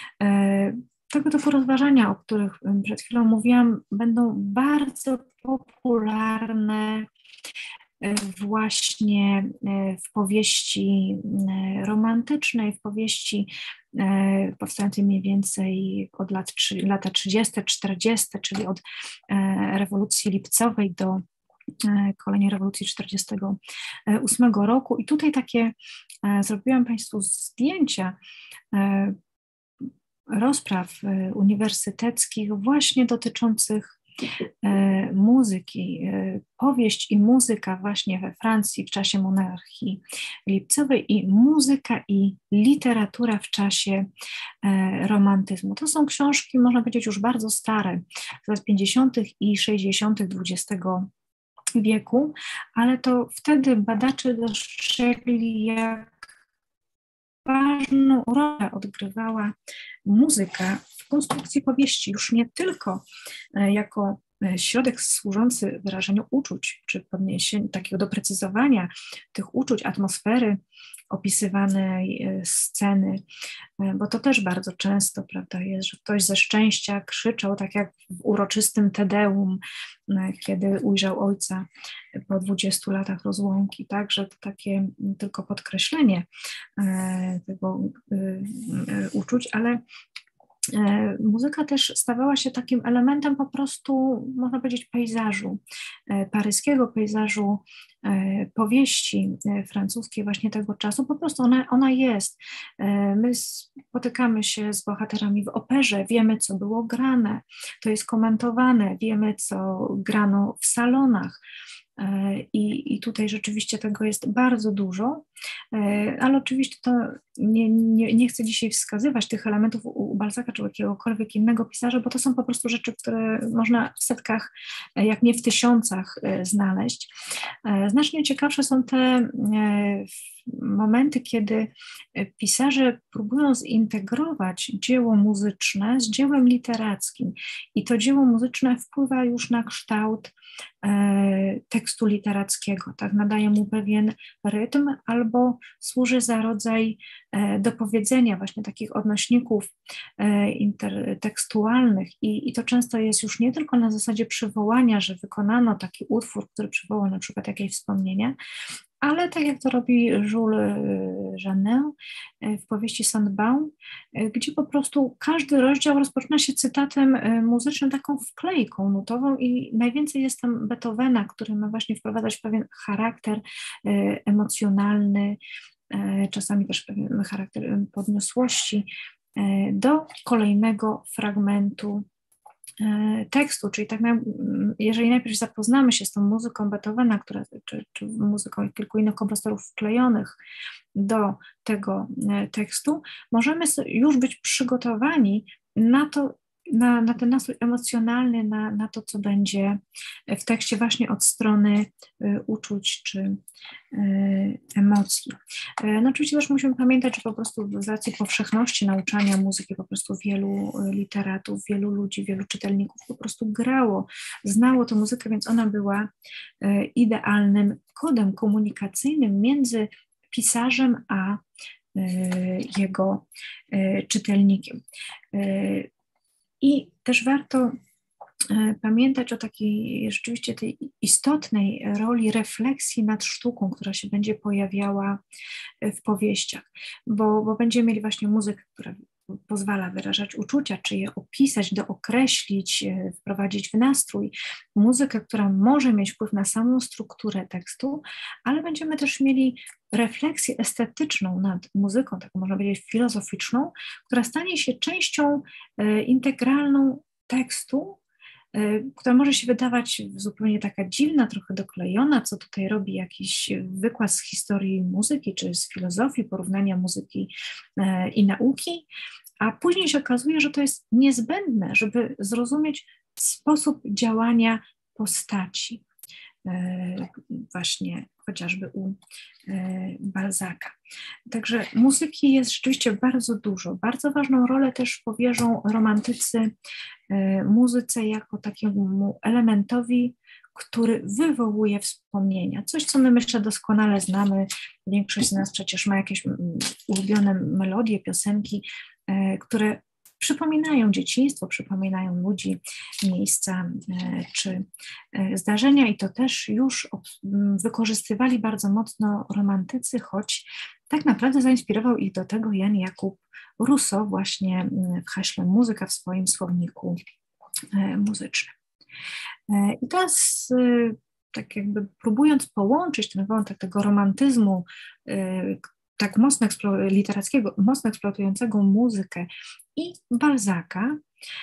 tego typu rozważania, o których przed chwilą mówiłam, będą bardzo popularne właśnie w powieści romantycznej, w powieści powstającej mniej więcej od lata 30., 40., czyli od rewolucji lipcowej do kolejnej rewolucji 1948 roku. I tutaj takie zrobiłam Państwu zdjęcia rozpraw uniwersyteckich właśnie dotyczących muzyki. Powieść i muzyka właśnie we Francji w czasie monarchii lipcowej i muzyka i literatura w czasie romantyzmu. To są książki, można powiedzieć, już bardzo stare, z lat 50. i 60. XX wieku, ale to wtedy badacze dostrzegli, jak ważną rolę odgrywała muzyka w konstrukcji powieści, już nie tylko jako środek służący wyrażeniu uczuć, czy podniesieniu takiego doprecyzowania tych uczuć, atmosfery opisywanej sceny, bo to też bardzo często, prawda, jest, że ktoś ze szczęścia krzyczał, tak jak w uroczystym Te Deum, kiedy ujrzał ojca po 20 latach rozłąki, tak, że to takie tylko podkreślenie tego uczuć, ale muzyka też stawała się takim elementem po prostu, można powiedzieć, pejzażu, paryskiego pejzażu, powieści francuskiej właśnie tego czasu. Po prostu ona jest. My spotykamy się z bohaterami w operze, wiemy, co było grane, to jest komentowane, wiemy, co grano w salonach. I tutaj rzeczywiście tego jest bardzo dużo, ale oczywiście to nie chcę dzisiaj wskazywać tych elementów u Balzaca czy u jakiegokolwiek innego pisarza, bo to są po prostu rzeczy, które można w setkach, jak nie w tysiącach znaleźć. Znacznie ciekawsze są te momenty, kiedy pisarze próbują zintegrować dzieło muzyczne z dziełem literackim i to dzieło muzyczne wpływa już na kształt tekstu literackiego, tak, nadaje mu pewien rytm albo służy za rodzaj dopowiedzenia właśnie takich odnośników intertekstualnych i to często jest już nie tylko na zasadzie przywołania, że wykonano taki utwór, który przywołał na przykład jakieś wspomnienia, ale tak jak to robi Jules Janin w powieści Sandbaum, gdzie po prostu każdy rozdział rozpoczyna się cytatem muzycznym, taką wklejką nutową i najwięcej jest tam Beethovena, który ma właśnie wprowadzać pewien charakter emocjonalny, czasami też pewien charakter podniosłości do kolejnego fragmentu tekstu, czyli tak jeżeli najpierw zapoznamy się z tą muzyką Beethovena, czy muzyką kilku innych kompozytorów wklejonych do tego tekstu, możemy już być przygotowani na to, na ten nastrój emocjonalny, na to, co będzie w tekście właśnie od strony uczuć czy emocji. No oczywiście też musimy pamiętać, że po prostu z racji powszechności nauczania muzyki po prostu wielu literatów, wielu ludzi, wielu czytelników po prostu znało tę muzykę, więc ona była idealnym kodem komunikacyjnym między pisarzem a jego czytelnikiem. I też warto pamiętać o takiej rzeczywiście tej istotnej roli refleksji nad sztuką, która się będzie pojawiała w powieściach, bo będziemy mieli właśnie muzykę, która pozwala wyrażać uczucia, czy je opisać, dookreślić, wprowadzić w nastrój, muzykę, która może mieć wpływ na samą strukturę tekstu, ale będziemy też mieli refleksję estetyczną nad muzyką, taką można powiedzieć filozoficzną, która stanie się częścią integralną tekstu, która może się wydawać zupełnie taka dziwna, trochę doklejona, co tutaj robi jakiś wykład z historii muzyki, czy z filozofii, porównania muzyki i nauki, a później się okazuje, że to jest niezbędne, żeby zrozumieć sposób działania postaci, właśnie chociażby u Balzaca. Także muzyki jest rzeczywiście bardzo dużo. Bardzo ważną rolę też powierzą romantycy muzyce jako takiemu elementowi, który wywołuje wspomnienia. Coś, co my myślę doskonale znamy. Większość z nas przecież ma jakieś ulubione melodie, piosenki, które przypominają dzieciństwo, przypominają ludzi, miejsca czy zdarzenia i to też już wykorzystywali bardzo mocno romantycy, choć tak naprawdę zainspirował ich do tego Jan Jakub Rousseau właśnie w haśle muzyka w swoim słowniku muzycznym. I teraz tak jakby próbując połączyć ten wątek tego romantyzmu tak mocno literackiego, mocno eksploatującego muzykę i Balzaca,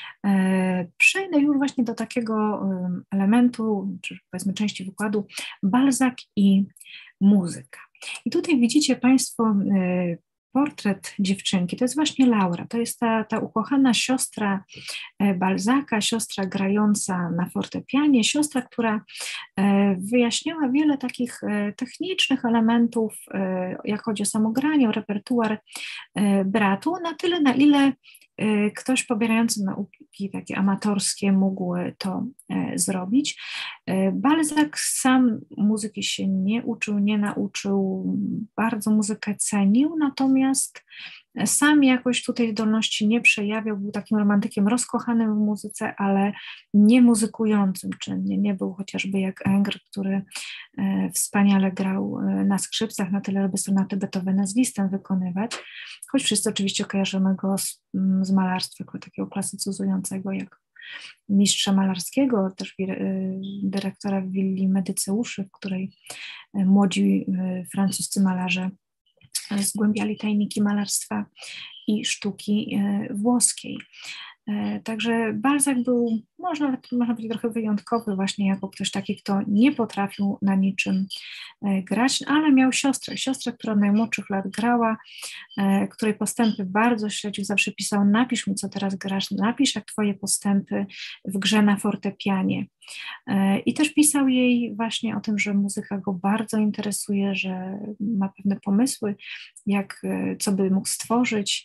przejdę już właśnie do takiego elementu, czy powiedzmy części wykładu Balzac i muzyka. I tutaj widzicie Państwo portret dziewczynki, to jest właśnie Laura, to jest ta ukochana siostra Balzaca, siostra grająca na fortepianie, siostra, która wyjaśniała wiele takich technicznych elementów, jak chodzi o samogranie, o repertuar bratu, na tyle, na ile ktoś pobierający nauki takie amatorskie mógł to zrobić. Balzac sam muzyki się nie uczył, nie nauczył, bardzo muzykę cenił, natomiast sam jakoś tutaj zdolności nie przejawiał, był takim romantykiem rozkochanym w muzyce, ale nie muzykującym, czy nie był chociażby jak Ingres, który wspaniale grał na skrzypcach, na tyle, żeby sonaty Beethovena z listem wykonywać, choć wszyscy oczywiście kojarzymy go z malarstwa takiego klasycyzującego, jak mistrza malarskiego, też dyrektora willi Medyceuszy, w której młodzi francuscy malarze zgłębiali tajniki malarstwa i sztuki włoskiej. Także Balzac był, można powiedzieć, trochę wyjątkowy właśnie jako ktoś taki, kto nie potrafił na niczym grać, ale miał siostrę, która od najmłodszych lat grała, której postępy bardzo śledził, zawsze pisał: napisz mi, co teraz grasz, napisz jak twoje postępy w grze na fortepianie. I też pisał jej właśnie o tym, że muzyka go bardzo interesuje, że ma pewne pomysły, co by mógł stworzyć,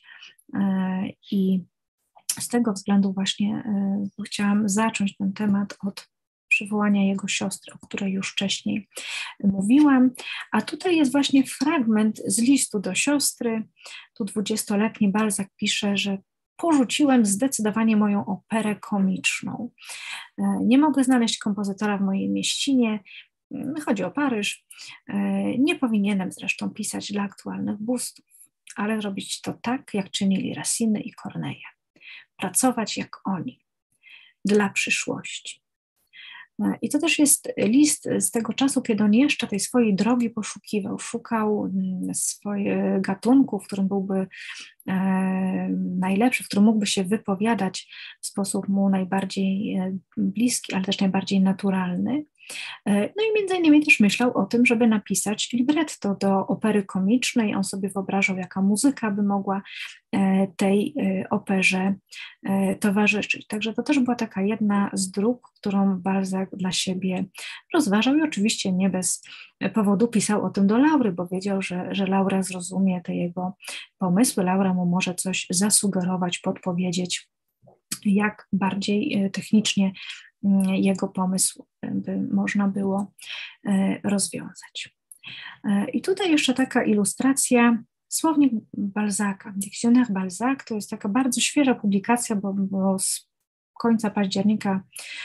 i z tego względu właśnie chciałam zacząć ten temat od przywołania jego siostry, o której już wcześniej mówiłam. A tutaj jest właśnie fragment z listu do siostry. Tu 20-letni Balzac pisze, że porzuciłem zdecydowanie moją operę komiczną. Nie mogę znaleźć kompozytora w mojej mieścinie. Chodzi o Paryż. Nie powinienem zresztą pisać dla aktualnych bustów, ale robić to tak, jak czynili Racine i Corneille. Pracować jak oni, dla przyszłości. I to też jest list z tego czasu, kiedy on jeszcze tej swojej drogi poszukiwał. Szukał swoich gatunków, w którym byłby najlepszy, w którym mógłby się wypowiadać w sposób mu najbardziej bliski, ale też najbardziej naturalny. No i między innymi też myślał o tym, żeby napisać libretto do opery komicznej. On sobie wyobrażał, jaka muzyka by mogła tej operze towarzyszyć. Także to też była taka jedna z dróg, którą Balzac dla siebie rozważał i oczywiście nie bez powodu pisał o tym do Laury, bo wiedział, że Laura zrozumie te jego pomysły. Laura mu może coś zasugerować, podpowiedzieć, jak bardziej technicznie jego pomysł by można było rozwiązać. I tutaj jeszcze taka ilustracja, słownik Balzaca, Dictionnaire Balzac, to jest taka bardzo świeża publikacja, bo z końca października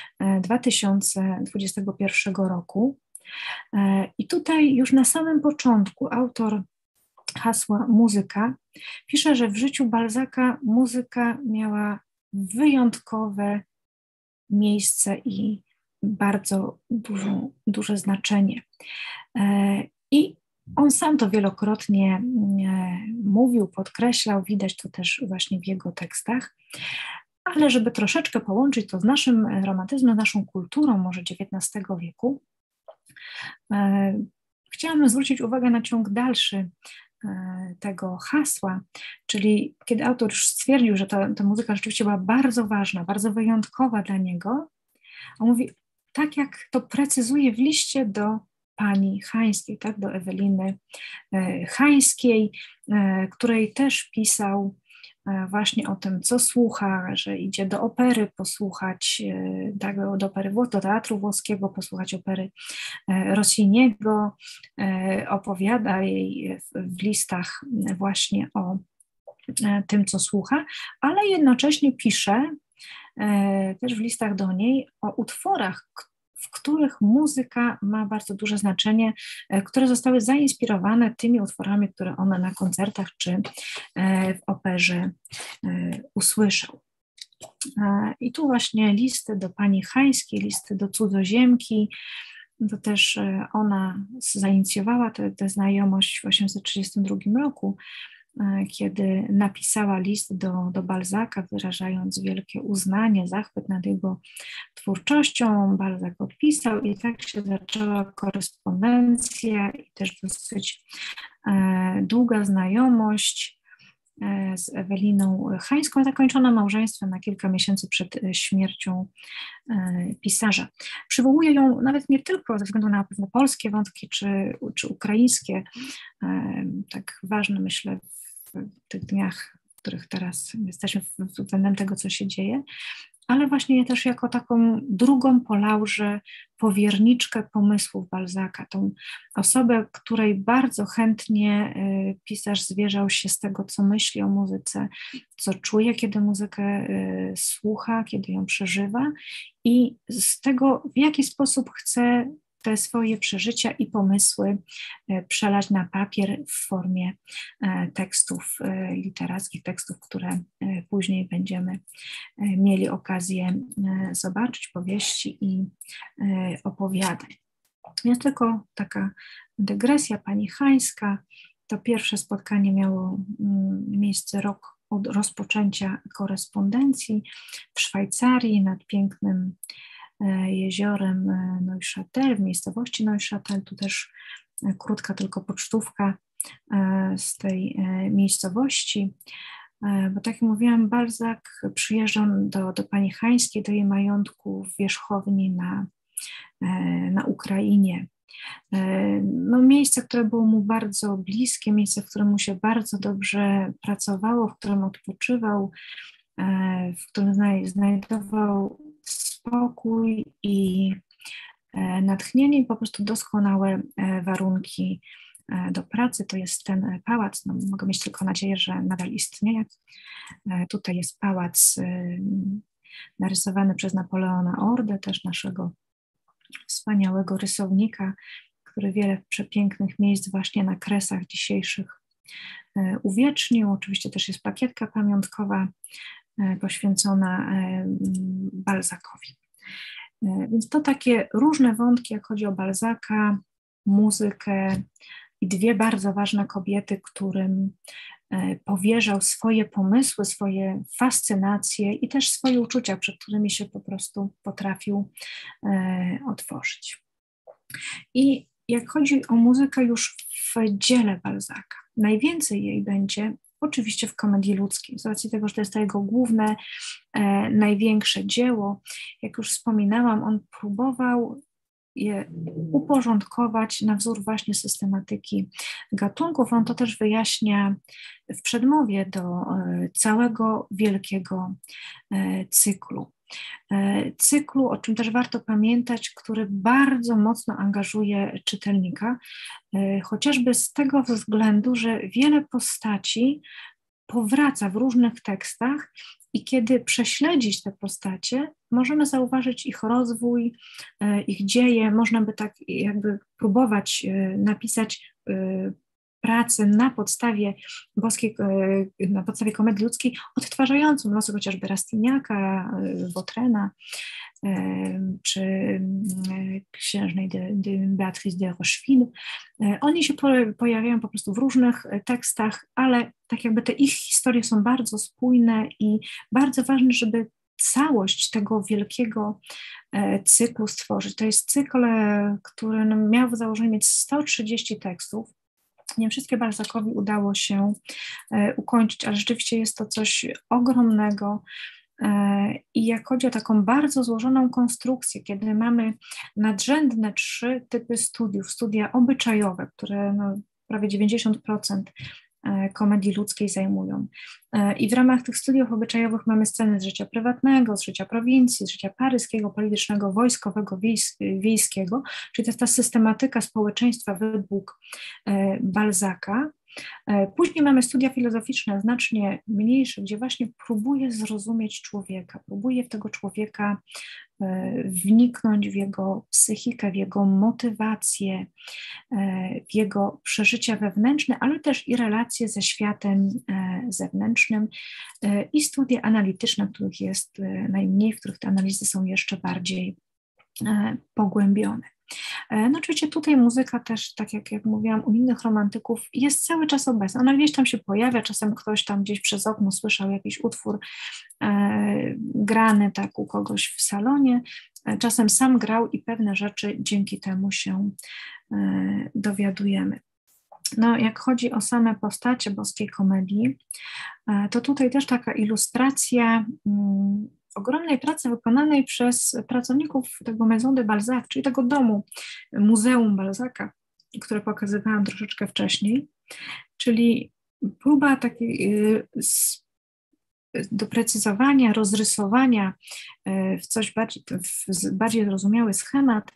2021 roku. I tutaj już na samym początku autor hasła muzyka pisze, że w życiu Balzaca muzyka miała wyjątkowe miejsce i bardzo duże znaczenie. I on sam to wielokrotnie mówił, podkreślał, widać to też właśnie w jego tekstach, ale żeby troszeczkę połączyć to z naszym romantyzmem, naszą kulturą może XIX wieku, chciałam zwrócić uwagę na ciąg dalszy tego hasła, czyli kiedy autor już stwierdził, że ta muzyka rzeczywiście była bardzo ważna, bardzo wyjątkowa dla niego, on mówi, tak jak to precyzuje w liście do pani Hańskiej, tak, do Eweliny Hańskiej, której też pisał właśnie o tym, co słucha, że idzie do opery posłuchać, tak, do teatru włoskiego, posłuchać opery Rossiniego, opowiada jej w listach właśnie o tym, co słucha, ale jednocześnie pisze też w listach do niej o utworach, w których muzyka ma bardzo duże znaczenie, które zostały zainspirowane tymi utworami, które ona na koncertach czy w operze usłyszał. I tu właśnie listy do pani Hańskiej, listy do cudzoziemki, to też ona zainicjowała tę znajomość w 1832 roku, kiedy napisała list do Balzaca, wyrażając wielkie uznanie, zachwyt nad jego twórczością. Balzac odpisał i tak się zaczęła korespondencja i też dosyć długa znajomość z Eweliną Hańską, zakończona małżeństwem na kilka miesięcy przed śmiercią pisarza. Przywołuję ją nawet nie tylko ze względu na pewne polskie wątki czy ukraińskie, tak ważne myślę w tych dniach, w których teraz jesteśmy względem tego, co się dzieje, ale właśnie też jako taką drugą po Laurze powierniczkę pomysłów Balzaca, tą osobę, której bardzo chętnie pisarz zwierzał się z tego, co myśli o muzyce, co czuje, kiedy muzykę słucha, kiedy ją przeżywa i z tego, w jaki sposób chce te swoje przeżycia i pomysły przelać na papier w formie tekstów literackich, tekstów, które później będziemy mieli okazję zobaczyć, powieści i opowiadań. Więc tylko taka dygresja, pani Hańska. To pierwsze spotkanie miało miejsce rok od rozpoczęcia korespondencji w Szwajcarii nad pięknym jeziorem Neuchâtel, w miejscowości Neuchâtel. Tu też krótka tylko pocztówka z tej miejscowości. Bo tak jak mówiłam, Balzac przyjeżdżał do pani Hańskiej, do jej majątku w wierzchowni na Ukrainie. No, miejsce, które było mu bardzo bliskie, miejsce, w którym mu się bardzo dobrze pracowało, w którym odpoczywał, w którym znajdował spokój i natchnienie i po prostu doskonałe warunki do pracy. To jest ten pałac, no, mogę mieć tylko nadzieję, że nadal istnieje. Tutaj jest pałac narysowany przez Napoleona Ordę, też naszego wspaniałego rysownika, który wiele przepięknych miejsc właśnie na kresach dzisiejszych uwiecznił. Oczywiście też jest plakietka pamiątkowa poświęcona Balzacowi. Więc to takie różne wątki, jak chodzi o Balzaca, muzykę i dwie bardzo ważne kobiety, którym powierzał swoje pomysły, swoje fascynacje i też swoje uczucia, przed którymi się po prostu potrafił otworzyć. I jak chodzi o muzykę już w dziele Balzaca, najwięcej jej będzie oczywiście w komedii ludzkiej, z racji tego, że to jest to jego główne, największe dzieło. Jak już wspominałam, on próbował je uporządkować na wzór właśnie systematyki gatunków. On to też wyjaśnia w przedmowie do całego wielkiego cyklu. Cyklu, o czym też warto pamiętać, który bardzo mocno angażuje czytelnika, chociażby z tego względu, że wiele postaci powraca w różnych tekstach i kiedy prześledzić te postacie, możemy zauważyć ich rozwój, ich dzieje, można by tak jakby próbować napisać pracę na podstawie na podstawie komedii ludzkiej, odtwarzającą losy chociażby Rastignaca, Vautrena, czy księżnej Beatrice de Rochefide. Oni się pojawiają po prostu w różnych tekstach, ale tak jakby te ich historie są bardzo spójne i bardzo ważne, żeby całość tego wielkiego cyklu stworzyć. To jest cykl, który miał w założeniu mieć 130 tekstów. Nie wszystkie Balzacowi udało się ukończyć, ale rzeczywiście jest to coś ogromnego. I jak chodzi o taką bardzo złożoną konstrukcję, kiedy mamy nadrzędne 3 typy studiów, studia obyczajowe, które no, prawie 90% komedii ludzkiej zajmują. I w ramach tych studiów obyczajowych mamy sceny z życia prywatnego, z życia prowincji, z życia paryskiego, politycznego, wojskowego, wiejskiego, czyli to jest ta systematyka społeczeństwa według Balzaca. Później mamy studia filozoficzne, znacznie mniejsze, gdzie właśnie próbuje zrozumieć człowieka, próbuje w tego człowieka wniknąć w jego psychikę, w jego motywację, w jego przeżycia wewnętrzne, ale też i relacje ze światem zewnętrznym i studia analityczne, których jest najmniej, w których te analizy są jeszcze bardziej pogłębione. No oczywiście tutaj muzyka też, tak jak mówiłam, u innych romantyków jest cały czas obecna. Ona gdzieś tam się pojawia, czasem ktoś tam gdzieś przez okno słyszał jakiś utwór grany tak u kogoś w salonie, czasem sam grał i pewne rzeczy dzięki temu się dowiadujemy. No, jak chodzi o same postacie boskiej komedii, to tutaj też taka ilustracja ogromnej pracy wykonanej przez pracowników tego Maison de Balzac, czyli tego domu, Muzeum Balzaca, które pokazywałam troszeczkę wcześniej, czyli próba takiej doprecyzowania, rozrysowania w coś bardziej zrozumiały schemat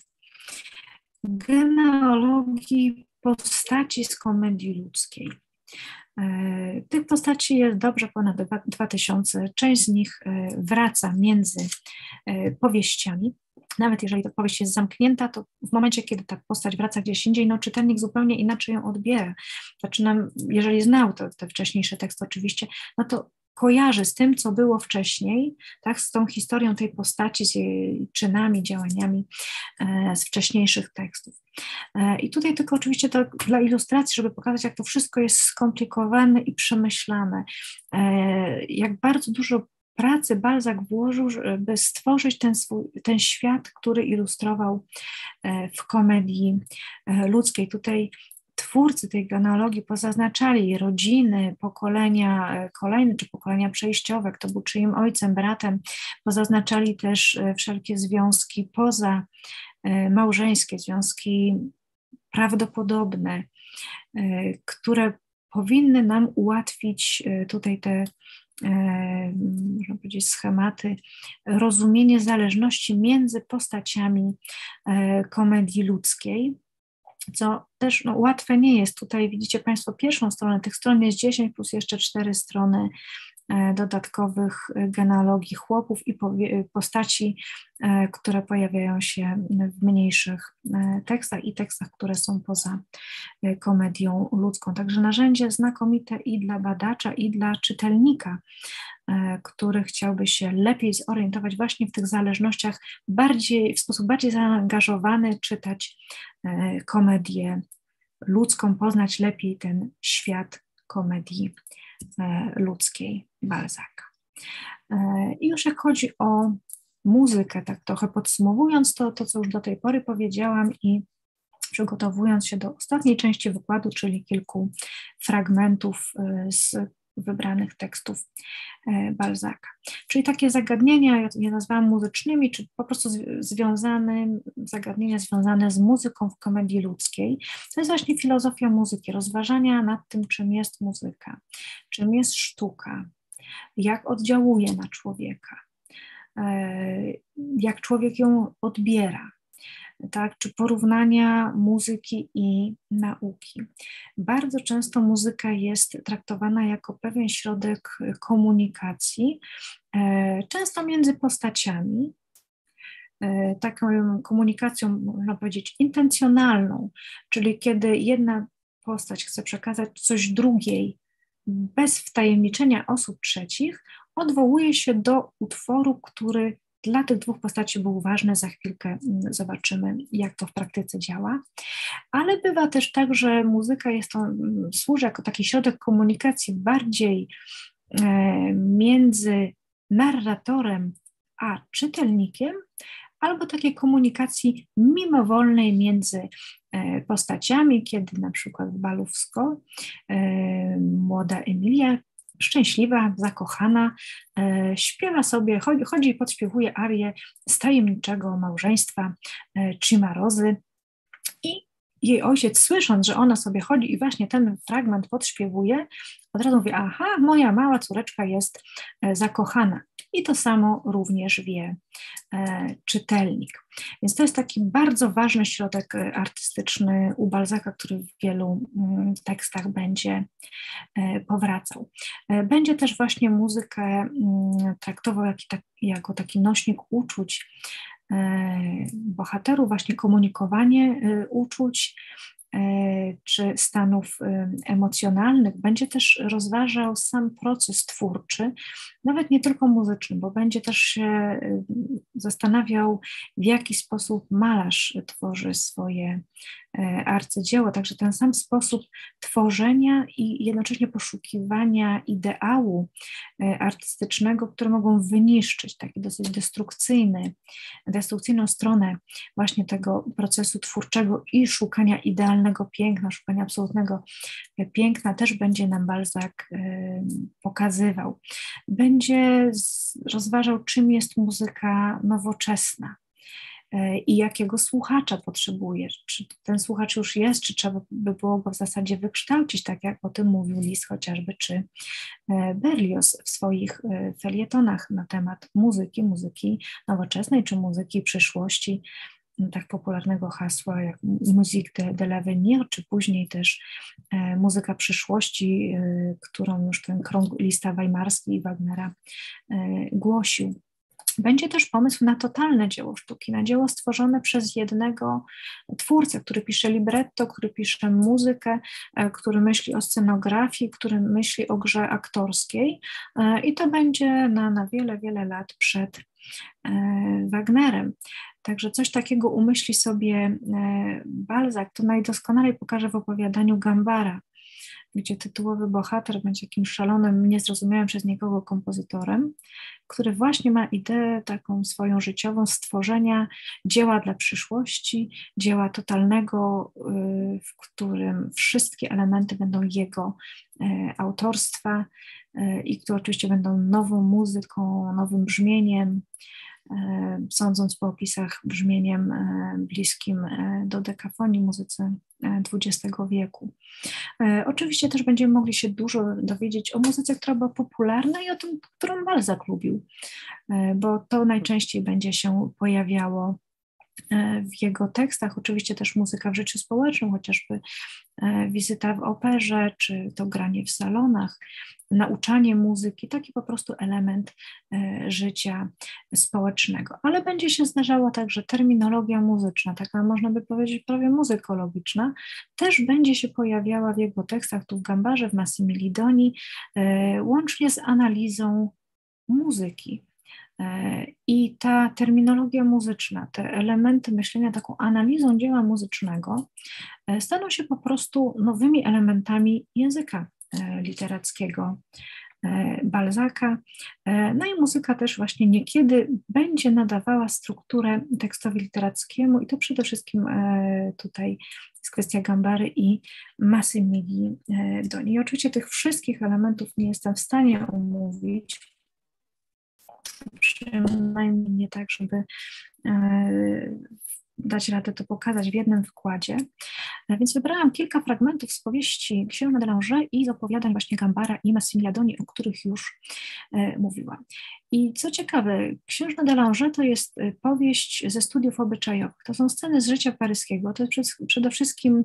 genealogii postaci z komedii ludzkiej. Tych postaci jest dobrze ponad 2000. Część z nich wraca między powieściami. Nawet jeżeli ta powieść jest zamknięta, to w momencie, kiedy ta postać wraca gdzieś indziej, no czytelnik zupełnie inaczej ją odbiera. Zaczynam, jeżeli znał te wcześniejsze teksty oczywiście, no to kojarzy z tym, co było wcześniej, tak, z tą historią tej postaci, z jej czynami, działaniami z wcześniejszych tekstów. I tutaj tylko oczywiście to dla ilustracji, żeby pokazać, jak to wszystko jest skomplikowane i przemyślane, jak bardzo dużo pracy Balzac włożył, żeby stworzyć ten świat, który ilustrował w komedii ludzkiej. Tutaj twórcy tej genealogii pozaznaczali rodziny, pokolenia kolejne czy pokolenia przejściowe, kto był czyim ojcem, bratem, pozaznaczali też wszelkie związki pozamałżeńskie, związki prawdopodobne, które powinny nam ułatwić tutaj te, można powiedzieć, schematy, rozumienie zależności między postaciami komedii ludzkiej, co też łatwe nie jest. Tutaj widzicie Państwo pierwszą stronę, tych stron jest 10 plus jeszcze 4 strony dodatkowych genealogii chłopów i postaci, które pojawiają się w mniejszych tekstach i tekstach, które są poza komedią ludzką. Także narzędzie znakomite i dla badacza, i dla czytelnika, który chciałby się lepiej zorientować właśnie w tych zależnościach, w sposób bardziej zaangażowany czytać komedię ludzką, poznać lepiej ten świat komedii ludzkiej Balzaca. I już jak chodzi o muzykę, tak trochę podsumowując to, co już do tej pory powiedziałam i przygotowując się do ostatniej części wykładu, czyli kilku fragmentów z wybranych tekstów Balzaca. Czyli takie zagadnienia, ja je nazwałam muzycznymi, czy po prostu zagadnienia związane z muzyką w komedii ludzkiej. To jest właśnie filozofia muzyki, rozważania nad tym, czym jest muzyka, czym jest sztuka, jak oddziałuje na człowieka, jak człowiek ją odbiera. Tak, czy porównania muzyki i nauki. Bardzo często muzyka jest traktowana jako pewien środek komunikacji, często między postaciami, taką komunikacją, można powiedzieć, intencjonalną, czyli kiedy jedna postać chce przekazać coś drugiej bez wtajemniczenia osób trzecich, odwołuje się do utworu, który dla tych dwóch postaci był ważny. Za chwilkę zobaczymy, jak to w praktyce działa. Ale bywa też tak, że muzyka służy jako taki środek komunikacji bardziej między narratorem a czytelnikiem, albo takiej komunikacji mimowolnej między postaciami, kiedy na przykład w Balówsko młoda Emilia, szczęśliwa, zakochana, śpiewa sobie, chodzi i podśpiewuje arię z tajemniczego małżeństwa Cimarozy i jej ojciec, słysząc, że ona sobie chodzi i właśnie ten fragment podśpiewuje, od razu mówi: aha, moja mała córeczka jest zakochana. I to samo również wie czytelnik. Więc to jest taki bardzo ważny środek artystyczny u Balzaca, który w wielu tekstach będzie powracał. Będzie też właśnie muzykę traktował jako taki nośnik uczuć bohaterów, właśnie komunikowanie uczuć czy stanów emocjonalnych. Będzie też rozważał sam proces twórczy, nawet nie tylko muzyczny, bo będzie też się zastanawiał, w jaki sposób malarz tworzy swoje arcydzieło. Także ten sam sposób tworzenia i jednocześnie poszukiwania ideału artystycznego, które mogą wyniszczyć, taki dosyć destrukcyjną stronę właśnie tego procesu twórczego i szukania idealnego piękna, szukania absolutnego piękna, też będzie nam Balzac pokazywał. Będzie rozważał, czym jest muzyka nowoczesna i jakiego słuchacza potrzebuje. Czy ten słuchacz już jest, czy trzeba by było go w zasadzie wykształcić, tak jak o tym mówił Liszt chociażby, czy Berlioz w swoich felietonach na temat muzyki nowoczesnej, czy muzyki przyszłości, tak popularnego hasła jak Musique de l'avenir, czy później też muzyka przyszłości, którą już ten krąg Lisza, Weimarski i Wagnera głosił. Będzie też pomysł na totalne dzieło sztuki, na dzieło stworzone przez jednego twórcę, który pisze libretto, który pisze muzykę, który myśli o scenografii, który myśli o grze aktorskiej i to będzie na wiele, wiele lat przed Wagnerem. Także coś takiego umyśli sobie Balzac, to najdoskonalej pokaże w opowiadaniu Gambara, gdzie tytułowy bohater będzie jakimś szalonym, niezrozumiałym przez nikogo kompozytorem, który właśnie ma ideę taką swoją życiową stworzenia dzieła dla przyszłości, dzieła totalnego, w którym wszystkie elementy będą jego autorstwa i które oczywiście będą nową muzyką, nowym brzmieniem, sądząc po opisach brzmieniem bliskim do dekafonii, muzyce XX wieku. Oczywiście też będziemy mogli się dużo dowiedzieć o muzyce, która była popularna i o tym, którą Balzac lubił, bo to najczęściej będzie się pojawiało w jego tekstach. Oczywiście też muzyka w życiu społecznym, chociażby wizyta w operze, czy to granie w salonach, nauczanie muzyki, taki po prostu element życia społecznego. Ale będzie się zdarzało także terminologia muzyczna, taka można by powiedzieć prawie muzykologiczna, też będzie się pojawiała w jego tekstach, tu w Gambarze, w Massimilidonii, łącznie z analizą muzyki. I ta terminologia muzyczna, te elementy myślenia, taką analizą dzieła muzycznego staną się po prostu nowymi elementami języka literackiego Balzaca. No i muzyka też właśnie niekiedy będzie nadawała strukturę tekstowi literackiemu i to przede wszystkim tutaj jest kwestia Gambary i Massimilidonii. I oczywiście tych wszystkich elementów nie jestem w stanie omówić, przynajmniej nie tak, żeby dać radę to pokazać w jednym wykładzie. Więc wybrałam kilka fragmentów z powieści Księżna de Langeais i z opowiadań właśnie Gambara i Massimiliadoni, o których już mówiłam. I co ciekawe, Księżna de Langeais to jest powieść ze studiów obyczajowych. To są sceny z życia paryskiego. To jest przede wszystkim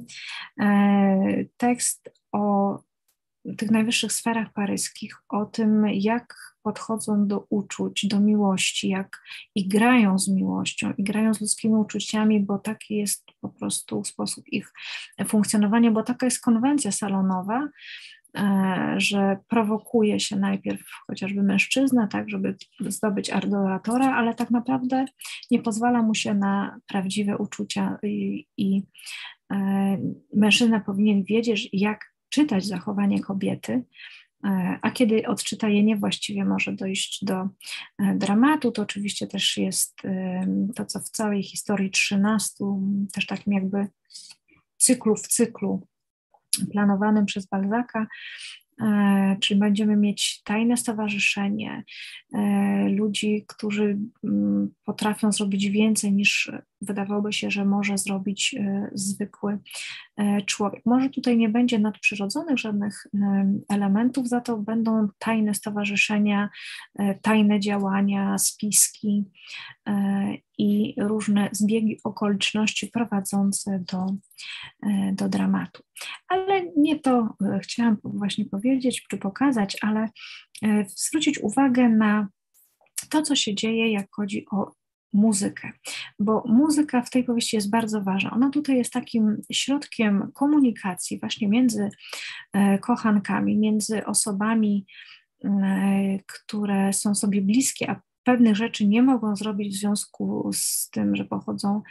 tekst o tych najwyższych sferach paryskich, o tym, jak podchodzą do uczuć, do miłości, jak i grają z miłością, i grają z ludzkimi uczuciami, bo taki jest po prostu sposób ich funkcjonowania, bo taka jest konwencja salonowa, że prowokuje się najpierw chociażby mężczyznę, tak, żeby zdobyć adoratora, ale tak naprawdę nie pozwala mu się na prawdziwe uczucia i mężczyzna powinien wiedzieć, jak czytać zachowanie kobiety, a kiedy odczyta je niewłaściwie, może dojść do dramatu. To oczywiście też jest to, co w całej historii 13, też takim jakby cyklu w cyklu planowanym przez Balzaca, czyli będziemy mieć tajne stowarzyszenie ludzi, którzy potrafią zrobić więcej niż wydawałoby się, że może zrobić zwykły człowiek. Może tutaj nie będzie nadprzyrodzonych żadnych elementów, za to będą tajne stowarzyszenia, tajne działania, spiski i różne zbiegi okoliczności prowadzące do dramatu. Ale nie to chciałam właśnie powiedzieć czy pokazać, ale zwrócić uwagę na to, co się dzieje, jak chodzi o muzykę, bo muzyka w tej powieści jest bardzo ważna. Ona tutaj jest takim środkiem komunikacji właśnie między kochankami, między osobami, które są sobie bliskie, a pewnych rzeczy nie mogą zrobić w związku z tym, że pochodzą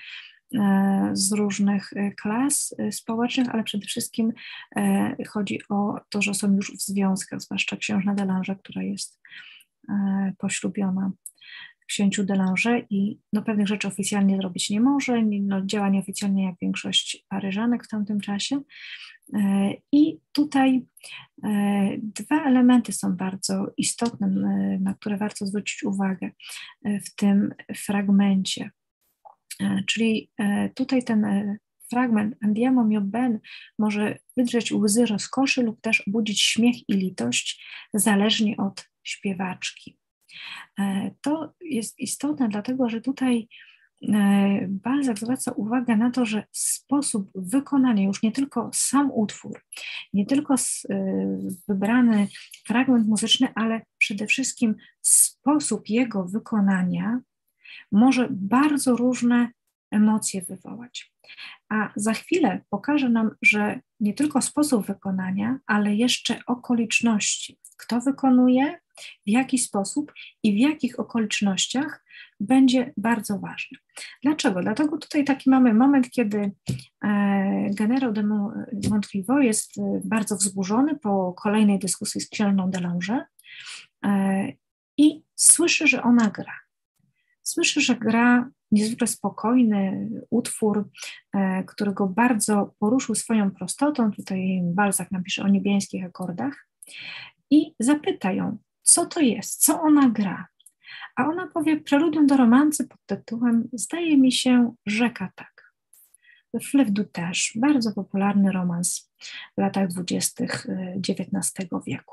z różnych klas społecznych, ale przede wszystkim chodzi o to, że są już w związkach, zwłaszcza księżna de Langeais, która jest poślubiona księciu de Langeais i pewnych rzeczy oficjalnie zrobić nie może, działa nieoficjalnie jak większość Paryżanek w tamtym czasie. I tutaj dwa elementy są bardzo istotne, na które warto zwrócić uwagę w tym fragmencie. Czyli tutaj ten fragment Andiamo mio ben może wydrzeć łzy rozkoszy lub też budzić śmiech i litość, zależnie od śpiewaczki. To jest istotne, dlatego że tutaj Balzac zwraca uwagę na to, że sposób wykonania, już nie tylko sam utwór, nie tylko wybrany fragment muzyczny, ale przede wszystkim sposób jego wykonania może bardzo różne emocje wywołać. A za chwilę pokaże nam, że nie tylko sposób wykonania, ale jeszcze okoliczności. Kto wykonuje, w jaki sposób i w jakich okolicznościach będzie bardzo ważny. Dlaczego? Dlatego tutaj taki mamy moment, kiedy generał de Montriveau jest bardzo wzburzony po kolejnej dyskusji z księżną de Lange i słyszy, że ona gra. Słyszy, że gra niezwykle spokojny utwór, który go bardzo poruszył swoją prostotą. Tutaj Balzac napisze o niebiańskich akordach i zapyta ją, co to jest, co ona gra. A ona powie preludium do romancy pod tytułem zdaje mi się Rzeka tak. Le Fleuve du Tage, bardzo popularny romans w latach 20. XIX wieku.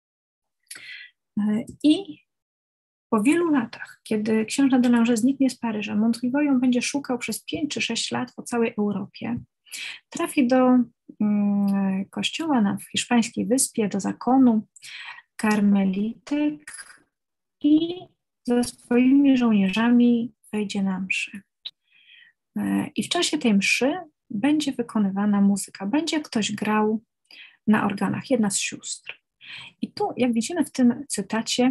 I po wielu latach, kiedy księżna de Lange zniknie z Paryża, Montriveau ją będzie szukał przez 5 czy 6 lat po całej Europie. Trafi do kościoła w hiszpańskiej wyspie, do zakonu karmelitek i ze swoimi żołnierzami wejdzie na mszę. I w czasie tej mszy będzie wykonywana muzyka, będzie ktoś grał na organach, jedna z sióstr. I tu, jak widzimy w tym cytacie,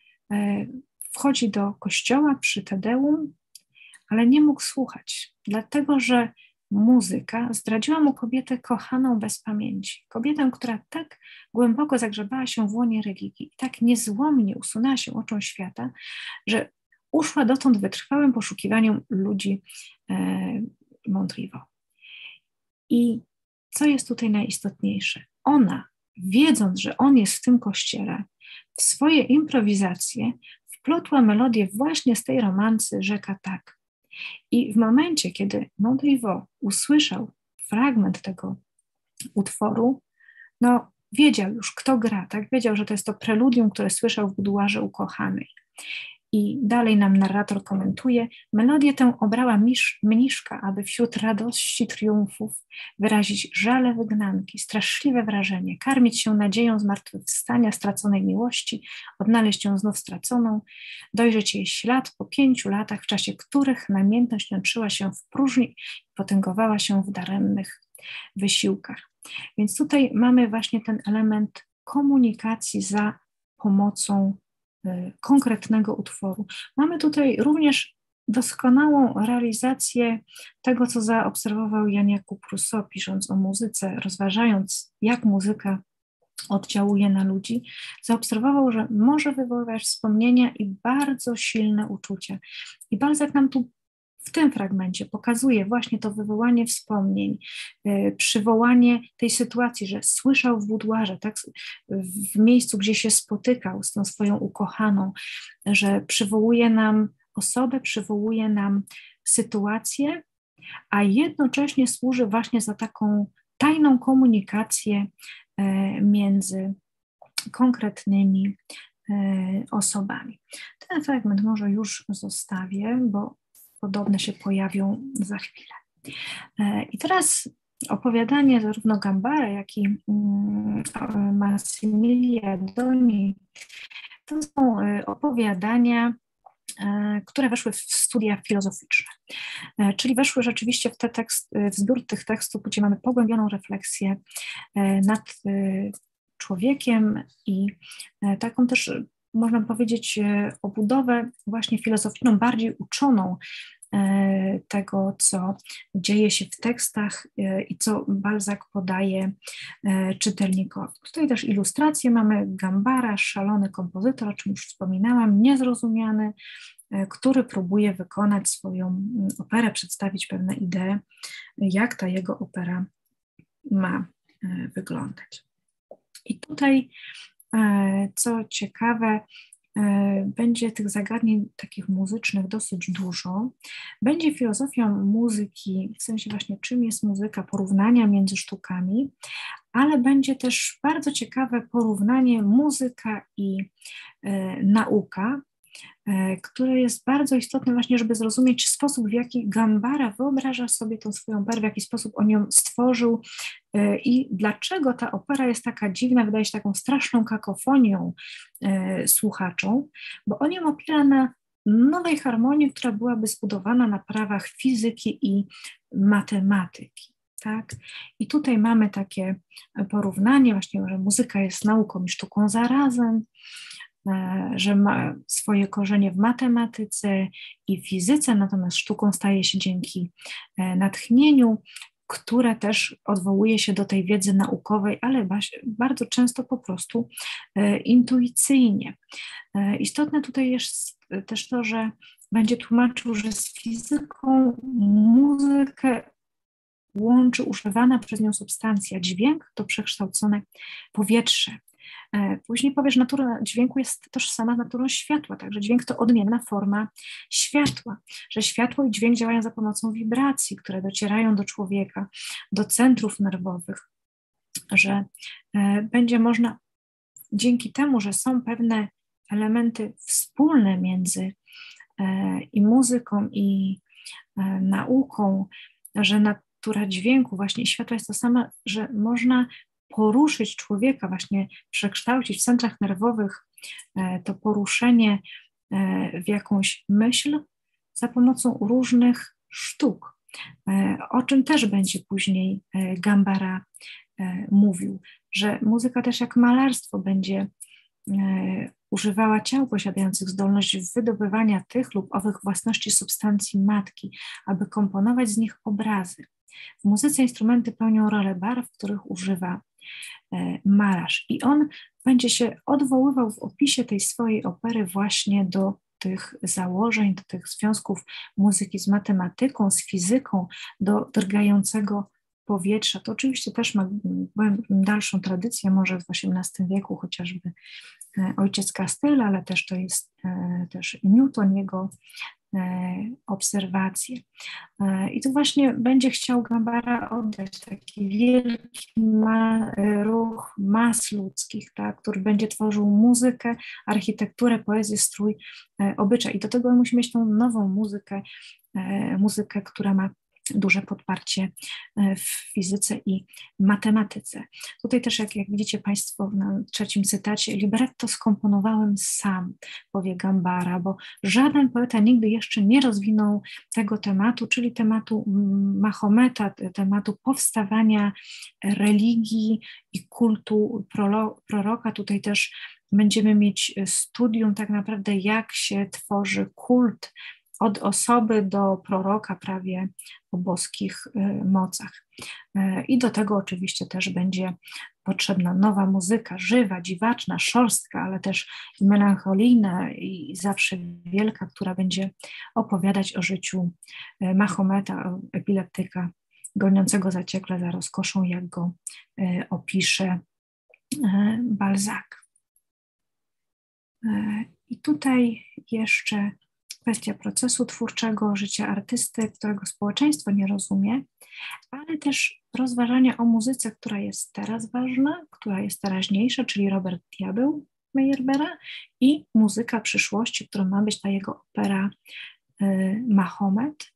wchodzi do kościoła przy Tedeum, ale nie mógł słuchać, dlatego że muzyka zdradziła mu kobietę kochaną bez pamięci. Kobietę, która tak głęboko zagrzebała się w łonie religii, tak niezłomnie usunęła się oczom świata, że uszła dotąd wytrwałym poszukiwaniem ludzi Montriveau. I co jest tutaj najistotniejsze? Ona, wiedząc, że on jest w tym kościele, w swoje improwizacje wplotła melodię właśnie z tej romancy Rzeka tak. I w momencie, kiedy Montriveau usłyszał fragment tego utworu, no wiedział już, kto gra, tak? Wiedział, że to jest to preludium, które słyszał w buduarze ukochanej. I dalej nam narrator komentuje, melodię tę obrała mniszka, aby wśród radości triumfów wyrazić żale wygnanki, straszliwe wrażenie, karmić się nadzieją zmartwychwstania straconej miłości, odnaleźć ją znów straconą, dojrzeć jej ślad po 5 latach, w czasie których namiętność męczyła się w próżni i potęgowała się w daremnych wysiłkach. Więc tutaj mamy właśnie ten element komunikacji za pomocą konkretnego utworu. Mamy tutaj również doskonałą realizację tego, co zaobserwował Jan Jakub Rousseau, pisząc o muzyce, rozważając, jak muzyka oddziałuje na ludzi, zaobserwował, że może wywoływać wspomnienia i bardzo silne uczucia. I Balzac nam tu w tym fragmencie pokazuje właśnie to wywołanie wspomnień, przywołanie tej sytuacji, że słyszał w buduarze, tak, w miejscu, gdzie się spotykał z tą swoją ukochaną, że przywołuje nam osobę, przywołuje nam sytuację, a jednocześnie służy właśnie za taką tajną komunikację między konkretnymi osobami. Ten fragment może już zostawię, bo podobne się pojawią za chwilę. I teraz opowiadanie zarówno Gambara, jak i Massimilia Doni to są opowiadania, które weszły w studia filozoficzne, czyli weszły rzeczywiście w zbiór tych tekstów, gdzie mamy pogłębioną refleksję nad człowiekiem i taką też, można powiedzieć, obudowę właśnie filozoficzną, bardziej uczoną tego, co dzieje się w tekstach i co Balzac podaje czytelnikowi. Tutaj też ilustracje mamy Gambara, szalony kompozytor, o czym już wspominałam, niezrozumiany, który próbuje wykonać swoją operę, przedstawić pewne idee, jak ta jego opera ma wyglądać. I tutaj, co ciekawe, będzie tych zagadnień takich muzycznych dosyć dużo. Będzie filozofia muzyki, w sensie właśnie czym jest muzyka, porównania między sztukami, ale będzie też bardzo ciekawe porównanie muzyka i nauka. które jest bardzo istotne właśnie, żeby zrozumieć sposób, w jaki Gambara wyobraża sobie tą swoją operę, w jaki sposób on ją stworzył i dlaczego ta opera jest taka dziwna, wydaje się taką straszną kakofonią słuchaczom, bo on ją opiera na nowej harmonii, która byłaby zbudowana na prawach fizyki i matematyki. Tak? I tutaj mamy takie porównanie właśnie, że muzyka jest nauką i sztuką zarazem, że ma swoje korzenie w matematyce i fizyce, natomiast sztuką staje się dzięki natchnieniu, które też odwołuje się do tej wiedzy naukowej, ale bardzo często po prostu intuicyjnie. Istotne tutaj jest też to, że będzie tłumaczył, że z fizyką muzykę łączy używana przez nią substancja. Dźwięk to przekształcone powietrze. Później powie, że natura dźwięku jest tożsama z naturą światła, także dźwięk to odmienna forma światła, że światło i dźwięk działają za pomocą wibracji, które docierają do człowieka, do centrów nerwowych, że będzie można dzięki temu, że są pewne elementy wspólne między i muzyką, i nauką, że natura dźwięku właśnie i światła jest to sama, że można poruszyć człowieka, właśnie przekształcić w centrach nerwowych to poruszenie w jakąś myśl za pomocą różnych sztuk, o czym też będzie później Gambara mówił, że muzyka też jak malarstwo będzie używała ciał posiadających zdolność wydobywania tych lub owych własności substancji matki, aby komponować z nich obrazy. W muzyce instrumenty pełnią rolę barw, których używa malarz. I on będzie się odwoływał w opisie tej swojej opery właśnie do tych założeń, do tych związków muzyki z matematyką, z fizyką, do drgającego powietrza. To oczywiście też ma dalszą tradycję, może w XVIII wieku, chociażby ojciec Castella, ale też to jest też Newton, jego obserwacje. I tu właśnie będzie chciał Gambara oddać taki wielki ruch mas ludzkich, tak, który będzie tworzył muzykę, architekturę, poezję, strój, obyczaj. I do tego musi mieć tą nową muzykę, która ma duże podparcie w fizyce i matematyce. Tutaj też, jak widzicie Państwo na trzecim cytacie, libretto skomponowałem sam, powie Gambara, bo żaden poeta nigdy jeszcze nie rozwinął tego tematu, czyli tematu Mahometa, tematu powstawania religii i kultu proroka. Tutaj też będziemy mieć studium tak naprawdę, jak się tworzy kult od osoby do proroka prawie o boskich mocach. I do tego oczywiście też będzie potrzebna nowa muzyka, żywa, dziwaczna, szorstka, ale też melancholijna i zawsze wielka, która będzie opowiadać o życiu Mahometa, epileptyka goniącego zaciekle za rozkoszą, jak go opisze Balzac. I tutaj jeszcze kwestia procesu twórczego, życia artysty, którego społeczeństwo nie rozumie, ale też rozważania o muzyce, która jest teraz ważna, która jest teraźniejsza, czyli Robert Diabeł Meyerbeera i muzyka przyszłości, którą ma być ta jego opera Mahomet,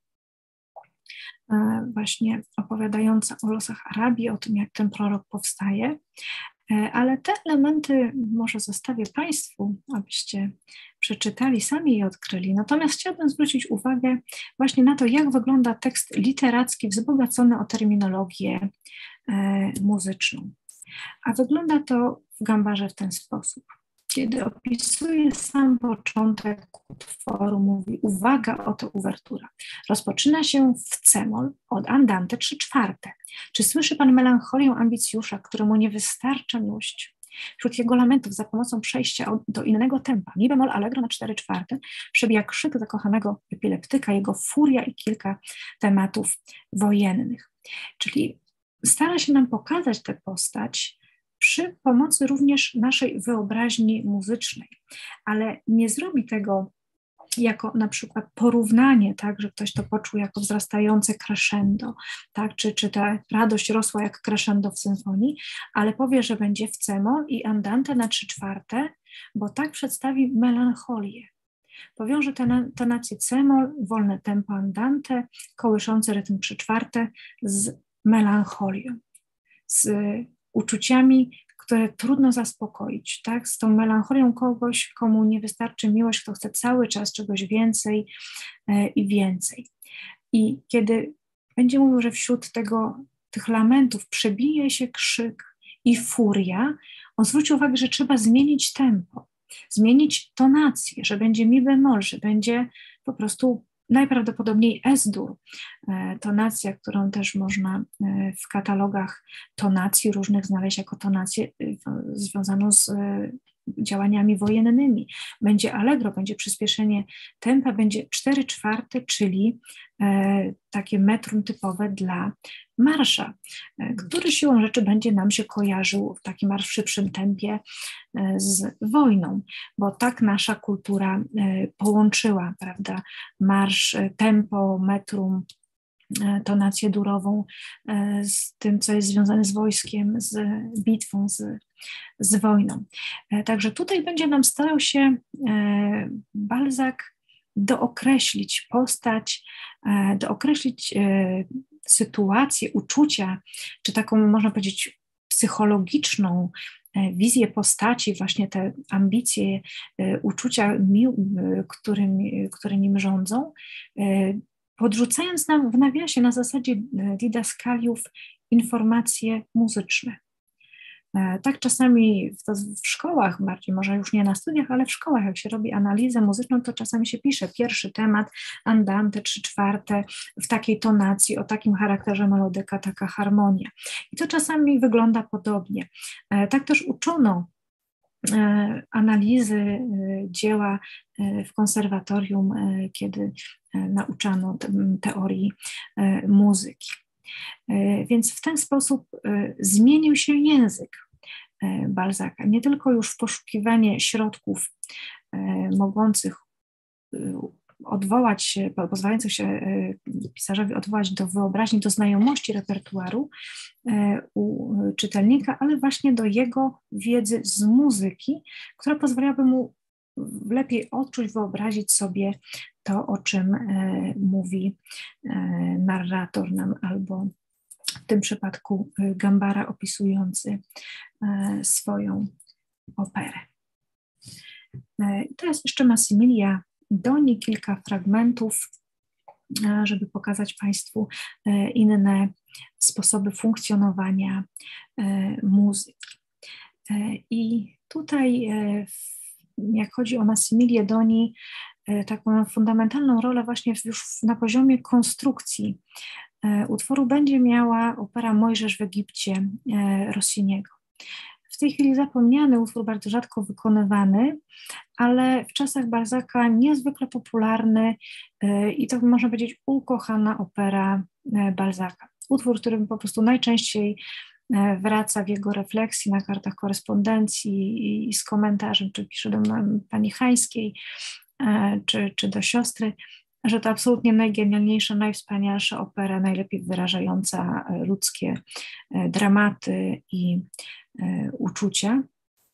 właśnie opowiadająca o losach Arabii, o tym, jak ten prorok powstaje. Ale te elementy może zostawię Państwu, abyście przeczytali, sami je odkryli. Natomiast chciałabym zwrócić uwagę właśnie na to, jak wygląda tekst literacki wzbogacony o terminologię muzyczną. A wygląda to w Gambarze w ten sposób. Kiedy opisuje sam początek utworu, mówi: uwaga, oto uwertura. Rozpoczyna się w c-moll od andante 3/4. Czy słyszy pan melancholię ambicjusza, któremu nie wystarcza miłość? Wśród jego lamentów za pomocą przejścia do innego tempa, mi bemol allegro na 4/4, przebija krzyk zakochanego epileptyka, jego furia i kilka tematów wojennych. Czyli stara się nam pokazać tę postać przy pomocy również naszej wyobraźni muzycznej, ale nie zrobi tego jako na przykład porównanie, tak, że ktoś to poczuł jako wzrastające crescendo, tak, czy ta radość rosła jak crescendo w symfonii, ale powie, że będzie w c-moll i andante na 3/4, bo tak przedstawi melancholię. Powiąże tonację c-moll, wolne tempo andante, kołyszące rytm 3/4 z melancholią, z uczuciami, które trudno zaspokoić, tak? Z tą melancholią kogoś, komu nie wystarczy miłość, kto chce cały czas czegoś więcej i więcej. I kiedy będzie mówił, że wśród tych lamentów przebije się krzyk i furia, on zwróci uwagę, że trzeba zmienić tempo, zmienić tonację, że będzie mi bemol, że będzie po prostu najprawdopodobniej S-dur, tonacja, którą też można w katalogach tonacji różnych znaleźć jako tonację związaną z działaniami wojennymi. Będzie allegro, będzie przyspieszenie tempa, będzie 4/4, czyli takie metrum typowe dla marsza, który siłą rzeczy będzie nam się kojarzył, taki marsz w szybszym tempie, z wojną, bo tak nasza kultura połączyła, prawda, marsz, tempo, metrum, tonację durową z tym, co jest związane z wojskiem, z bitwą, z wojną. Także tutaj będzie nam starał się Balzac dookreślić postać, dookreślić sytuację, uczucia, czy taką, można powiedzieć, psychologiczną wizję postaci, właśnie te ambicje, uczucia, które nim rządzą, podrzucając nam w nawiasie na zasadzie didaskaliów informacje muzyczne. Tak czasami w szkołach, bardziej może już nie na studiach, ale w szkołach, jak się robi analizę muzyczną, to czasami się pisze pierwszy temat, andante, 3/4, w takiej tonacji, o takim charakterze melodyka, taka harmonia. I to czasami wygląda podobnie. Tak też uczono analizy dzieła w konserwatorium, kiedy nauczano teorii muzyki. Więc w ten sposób zmienił się język Balzaca. Nie tylko już poszukiwanie środków mogących odwołać się, pozwalających się pisarzowi odwołać do wyobraźni, do znajomości repertuaru u czytelnika, ale właśnie do jego wiedzy z muzyki, która pozwalałaby mu lepiej odczuć, wyobrazić sobie to, o czym mówi narrator nam, albo w tym przypadku Gambara opisujący swoją operę. I teraz jeszcze Massimilia Doni, kilka fragmentów, żeby pokazać Państwu inne sposoby funkcjonowania muzyki. I tutaj, jak chodzi o Massimilię Doni, taką fundamentalną rolę właśnie już na poziomie konstrukcji utworu będzie miała opera Mojżesz w Egipcie Rossiniego. W tej chwili zapomniany utwór, bardzo rzadko wykonywany, ale w czasach Balzaca niezwykle popularny i to można powiedzieć ukochana opera Balzaca. Utwór, który po prostu najczęściej wraca w jego refleksji na kartach korespondencji i z komentarzem, czy pisze do pani Hańskiej, czy do siostry, że to absolutnie najgenialniejsza, najwspanialsza opera, najlepiej wyrażająca ludzkie dramaty i uczucia.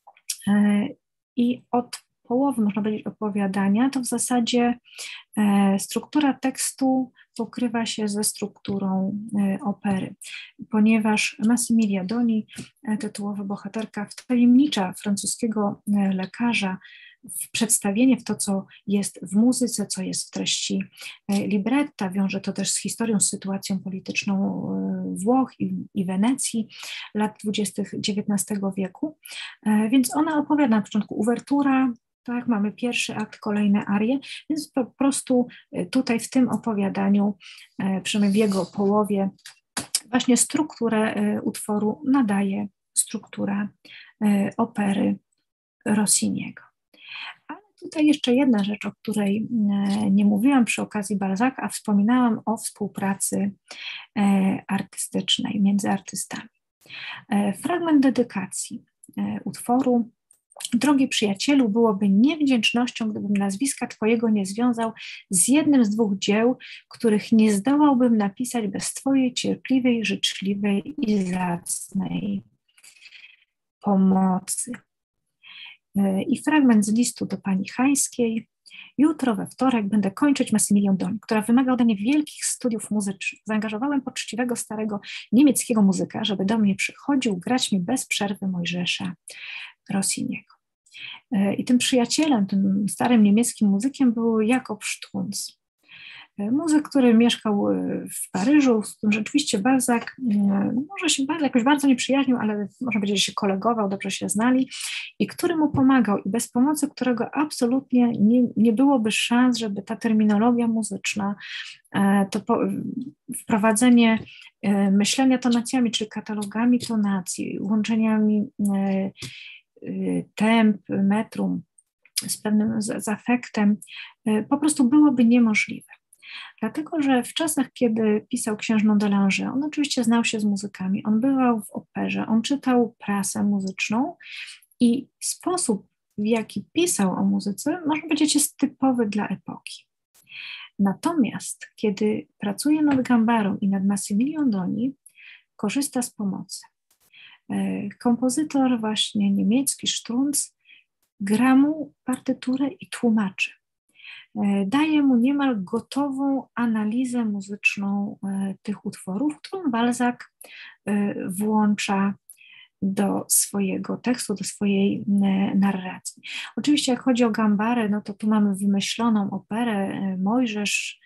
I od połowy, można powiedzieć, opowiadania, to w zasadzie struktura tekstu pokrywa się ze strukturą opery, ponieważ Massimilia Doni, tytułowa bohaterka, wtajemnicza francuskiego lekarza w przedstawienie, w to, co jest w muzyce, co jest w treści libretta. Wiąże to też z historią, z sytuacją polityczną Włoch i Wenecji lat 20. XIX wieku. Więc ona opowiada na początku uwertura, tak, mamy pierwszy akt, kolejne arie, więc po prostu tutaj w tym opowiadaniu, przynajmniej w jego połowie, właśnie strukturę utworu nadaje struktura opery Rossiniego. Ale tutaj jeszcze jedna rzecz, o której nie mówiłam przy okazji Balzaca, a wspominałam o współpracy artystycznej między artystami. Fragment dedykacji utworu: drogi przyjacielu, byłoby niewdzięcznością, gdybym nazwiska Twojego nie związał z jednym z dwóch dzieł, których nie zdołałbym napisać bez Twojej cierpliwej, życzliwej i zacnej pomocy. I fragment z listu do pani Hańskiej. jutro, we wtorek, będę kończyć Massymilię Doni, która wymaga ode mnie wielkich studiów muzycznych. Zaangażowałem poczciwego, starego niemieckiego muzyka, żeby do mnie przychodził grać mi bez przerwy Mojżesza Rossiniego. I tym przyjacielem, tym starym niemieckim muzykiem był Jakob Strunz. Muzyk, który mieszkał w Paryżu, z którym rzeczywiście Balzac może się jakoś bardzo nie przyjaźnił, ale można powiedzieć, że się kolegował, dobrze się znali i który mu pomagał i bez pomocy którego absolutnie nie byłoby szans, żeby ta terminologia muzyczna, to wprowadzenie myślenia tonacjami, czyli katalogami tonacji, łączeniami temp, metrum z pewnym z afektem, po prostu byłoby niemożliwe. Dlatego, że w czasach, kiedy pisał Księżną Delanger, on oczywiście znał się z muzykami, on bywał w operze, on czytał prasę muzyczną i sposób, w jaki pisał o muzyce, można powiedzieć, jest typowy dla epoki. Natomiast, kiedy pracuje nad Gambarą i nad Massymilią Doni, korzysta z pomocy. Kompozytor właśnie niemiecki, Strunz, gra mu partyturę i tłumaczy. Daje mu niemal gotową analizę muzyczną tych utworów, którą Balzac włącza do swojego tekstu, do swojej narracji. Oczywiście jak chodzi o Gambarę, no to tu mamy wymyśloną operę Mojżesz,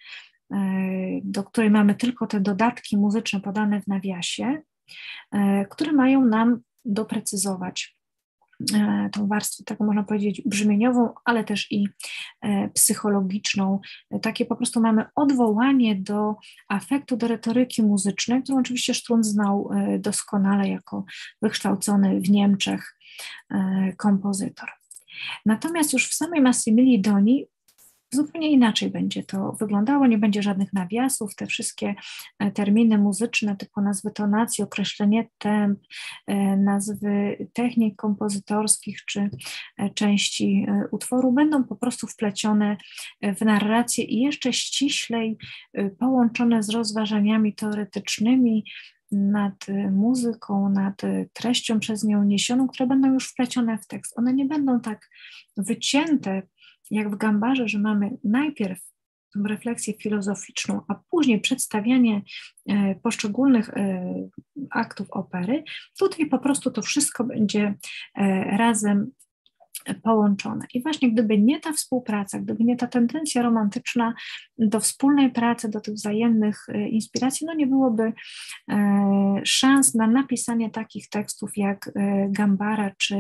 do której mamy tylko te dodatki muzyczne podane w nawiasie, które mają nam doprecyzować tą warstwę, tak można powiedzieć, brzmieniową, ale też i psychologiczną. Takie po prostu mamy odwołanie do afektu, do retoryki muzycznej, którą oczywiście Strunz znał doskonale jako wykształcony w Niemczech kompozytor. Natomiast już w samej Massymilii Doni zupełnie inaczej będzie to wyglądało, nie będzie żadnych nawiasów, te wszystkie terminy muzyczne typu nazwy tonacji, określenie temp, nazwy technik kompozytorskich czy części utworu będą po prostu wplecione w narrację i jeszcze ściślej połączone z rozważaniami teoretycznymi nad muzyką, nad treścią przez nią niesioną, które będą już wplecione w tekst. One nie będą tak wycięte jak w Gambarze, że mamy najpierw refleksję filozoficzną, a później przedstawianie poszczególnych aktów opery. Tutaj po prostu to wszystko będzie razem połączone. I właśnie gdyby nie ta współpraca, gdyby nie ta tendencja romantyczna do wspólnej pracy, do tych wzajemnych inspiracji, no nie byłoby szans na napisanie takich tekstów jak Gambara czy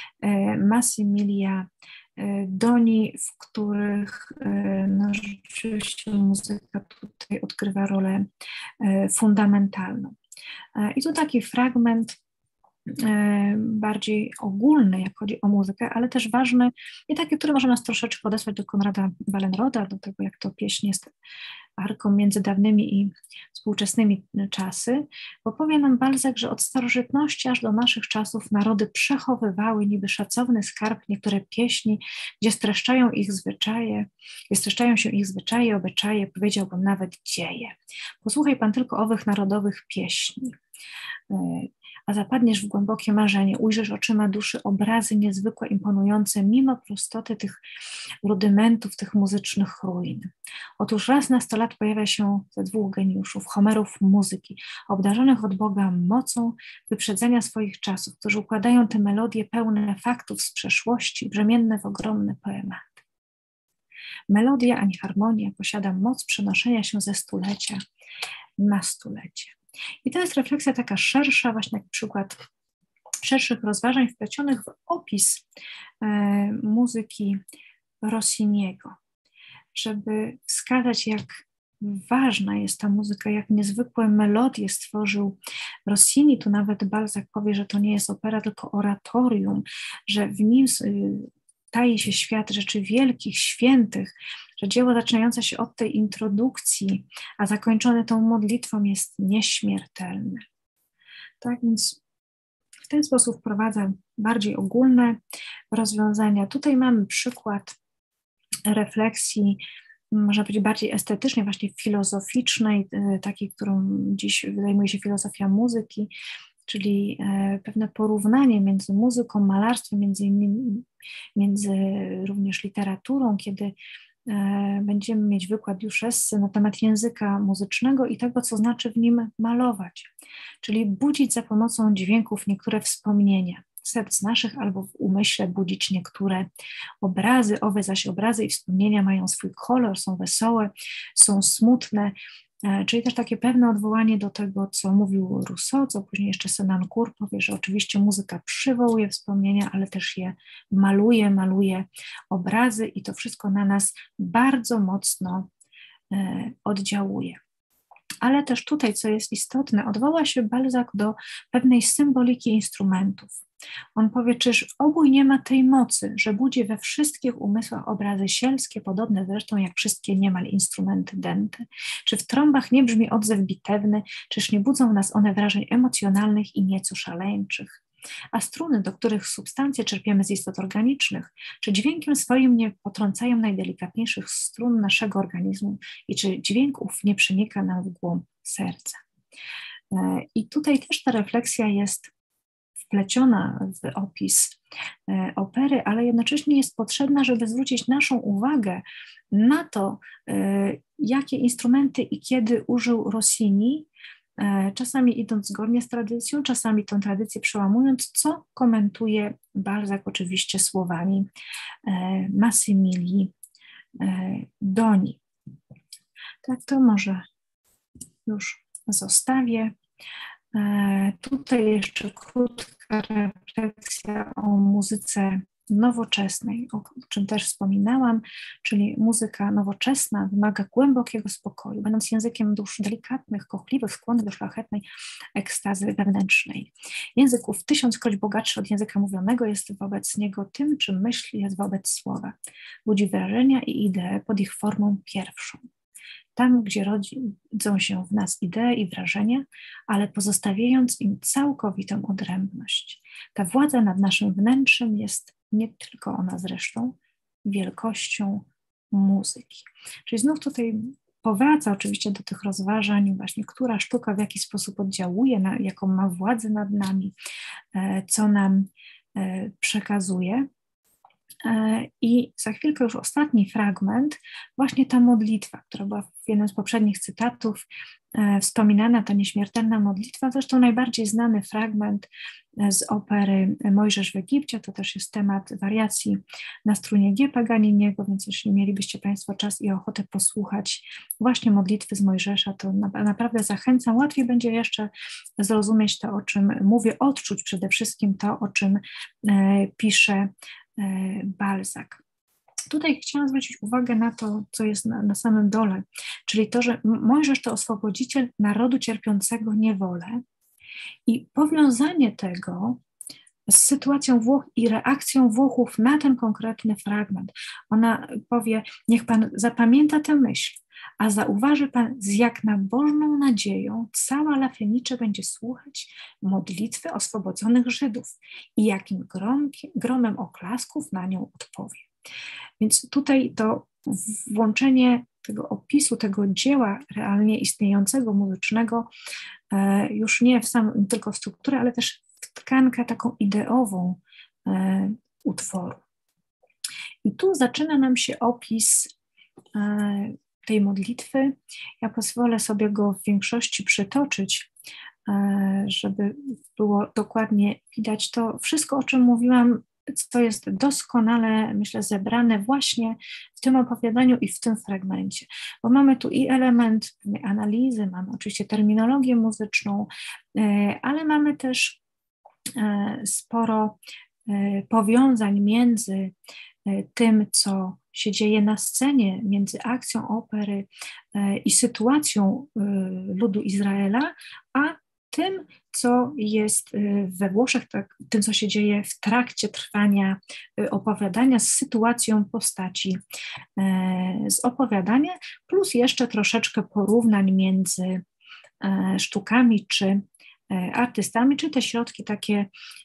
Massimilia Doni, w których no, rzeczywiście muzyka tutaj odgrywa rolę fundamentalną. I tu taki fragment bardziej ogólny, jak chodzi o muzykę, ale też ważny i taki, który może nas troszeczkę odesłać do Konrada Wallenroda, do tego, jak to pieśń jest arką między dawnymi i współczesnymi czasy, bo powie nam Balzac, że od starożytności aż do naszych czasów narody przechowywały niby szacowny skarb niektóre pieśni, gdzie streszczają się ich zwyczaje, obyczaje, powiedziałbym nawet dzieje. Posłuchaj pan tylko owych narodowych pieśni, a zapadniesz w głębokie marzenie, ujrzysz oczyma duszy obrazy niezwykłe, imponujące, mimo prostoty tych rudymentów, tych muzycznych ruin. Otóż raz na 100 lat pojawia się ze dwóch geniuszów, Homerów muzyki, obdarzonych od Boga mocą wyprzedzenia swoich czasów, którzy układają te melodie pełne faktów z przeszłości, brzemienne w ogromne poematy. Melodia ani harmonia posiada moc przenoszenia się ze stulecia na stulecie. I to jest refleksja taka szersza, właśnie jak przykład szerszych rozważań wplecionych w opis muzyki Rossiniego, żeby wskazać, jak ważna jest ta muzyka, jak niezwykłe melodie stworzył Rossini. Tu nawet Balzac powie, że to nie jest opera, tylko oratorium, że w nim taji się świat rzeczy wielkich, świętych, że dzieło zaczynające się od tej introdukcji, a zakończone tą modlitwą jest nieśmiertelne. Tak więc w ten sposób wprowadza bardziej ogólne rozwiązania. Tutaj mamy przykład refleksji, można powiedzieć bardziej estetycznej, właśnie filozoficznej, takiej, którą dziś zajmuje się filozofia muzyki, czyli pewne porównanie między muzyką, malarstwem, między również literaturą, kiedy będziemy mieć wykład Juszessy na temat języka muzycznego i tego, co znaczy w nim malować, czyli budzić za pomocą dźwięków niektóre wspomnienia serc naszych albo w umyśle budzić niektóre obrazy. Owe zaś obrazy i wspomnienia mają swój kolor, są wesołe, są smutne, czyli też takie pewne odwołanie do tego, co mówił Rousseau, co później jeszcze Senancour powie, że oczywiście muzyka przywołuje wspomnienia, ale też je maluje obrazy i to wszystko na nas bardzo mocno oddziałuje. Ale też tutaj, co jest istotne, odwoła się Balzac do pewnej symboliki instrumentów. On powie, czyż obój nie ma tej mocy, że budzi we wszystkich umysłach obrazy sielskie, podobne zresztą jak wszystkie niemal instrumenty dęte? Czy w trąbach nie brzmi odzew bitewny, czyż nie budzą w nas one wrażeń emocjonalnych i nieco szaleńczych? A struny, do których substancje czerpiemy z istot organicznych, czy dźwiękiem swoim nie potrącają najdelikatniejszych strun naszego organizmu i czy dźwięk ów nie przenika nam w głąb serca? I tutaj też ta refleksja jest wpleciona w opis opery, ale jednocześnie jest potrzebna, żeby zwrócić naszą uwagę na to, jakie instrumenty i kiedy użył Rossini, czasami idąc zgodnie z tradycją, czasami tę tradycję przełamując, co komentuje Balzac oczywiście słowami Massimili Doni. Tak, to może już zostawię. Tutaj jeszcze krótka refleksja o muzyce nowoczesnej, o czym też wspominałam, czyli muzyka nowoczesna wymaga głębokiego spokoju, będąc językiem dusz delikatnych, kochliwych, skłonnych do szlachetnej ekstazy wewnętrznej. Język ów tysiąckroć bogatszy od języka mówionego jest wobec niego tym, czym myśl jest wobec słowa. Budzi wrażenia i idee pod ich formą pierwszą. Tam, gdzie rodzą się w nas idee i wrażenia, ale pozostawiając im całkowitą odrębność. Ta władza nad naszym wnętrzem jest nie tylko ona zresztą wielkością muzyki. Czyli znów tutaj powraca oczywiście do tych rozważań właśnie, która sztuka w jaki sposób oddziałuje, jaką ma władzę nad nami, co nam przekazuje. I za chwilkę już ostatni fragment, właśnie ta modlitwa, która była w jednym z poprzednich cytatów wspominana, ta nieśmiertelna modlitwa, zresztą najbardziej znany fragment z opery Mojżesz w Egipcie, to też jest temat wariacji na strunie G Paganiniego, więc jeśli mielibyście Państwo czas i ochotę posłuchać właśnie modlitwy z Mojżesza, to naprawdę zachęcam. Łatwiej będzie jeszcze zrozumieć to, o czym mówię, odczuć przede wszystkim to, o czym pisze Balzac. Tutaj chciałam zwrócić uwagę na to, co jest na samym dole, czyli to, że Mojżesz to oswobodziciel narodu cierpiącego niewolę i powiązanie tego z sytuacją Włoch i reakcją Włochów na ten konkretny fragment. Ona powie, niech Pan zapamięta tę myśl, a zauważy Pan, z jak nabożną nadzieją cała La Fenice będzie słuchać modlitwy oswobodzonych Żydów i jakim gromem oklasków na nią odpowie. Więc tutaj to włączenie tego opisu, tego dzieła realnie istniejącego, muzycznego, już nie tylko w strukturę, ale też w tkankę taką ideową utworu. I tu zaczyna nam się opis tej modlitwy. Ja pozwolę sobie go w większości przytoczyć, żeby było dokładnie widać to wszystko, o czym mówiłam, co jest doskonale, myślę, zebrane właśnie w tym opowiadaniu i w tym fragmencie. Bo mamy tu i element analizy, mamy oczywiście terminologię muzyczną, ale mamy też sporo powiązań między tym, co się dzieje na scenie, między akcją opery i sytuacją ludu Izraela, a tym, co jest we Włoszech, tym, co się dzieje w trakcie trwania opowiadania z sytuacją postaci z opowiadania, plus jeszcze troszeczkę porównań między sztukami czy artystami, czy te środki takie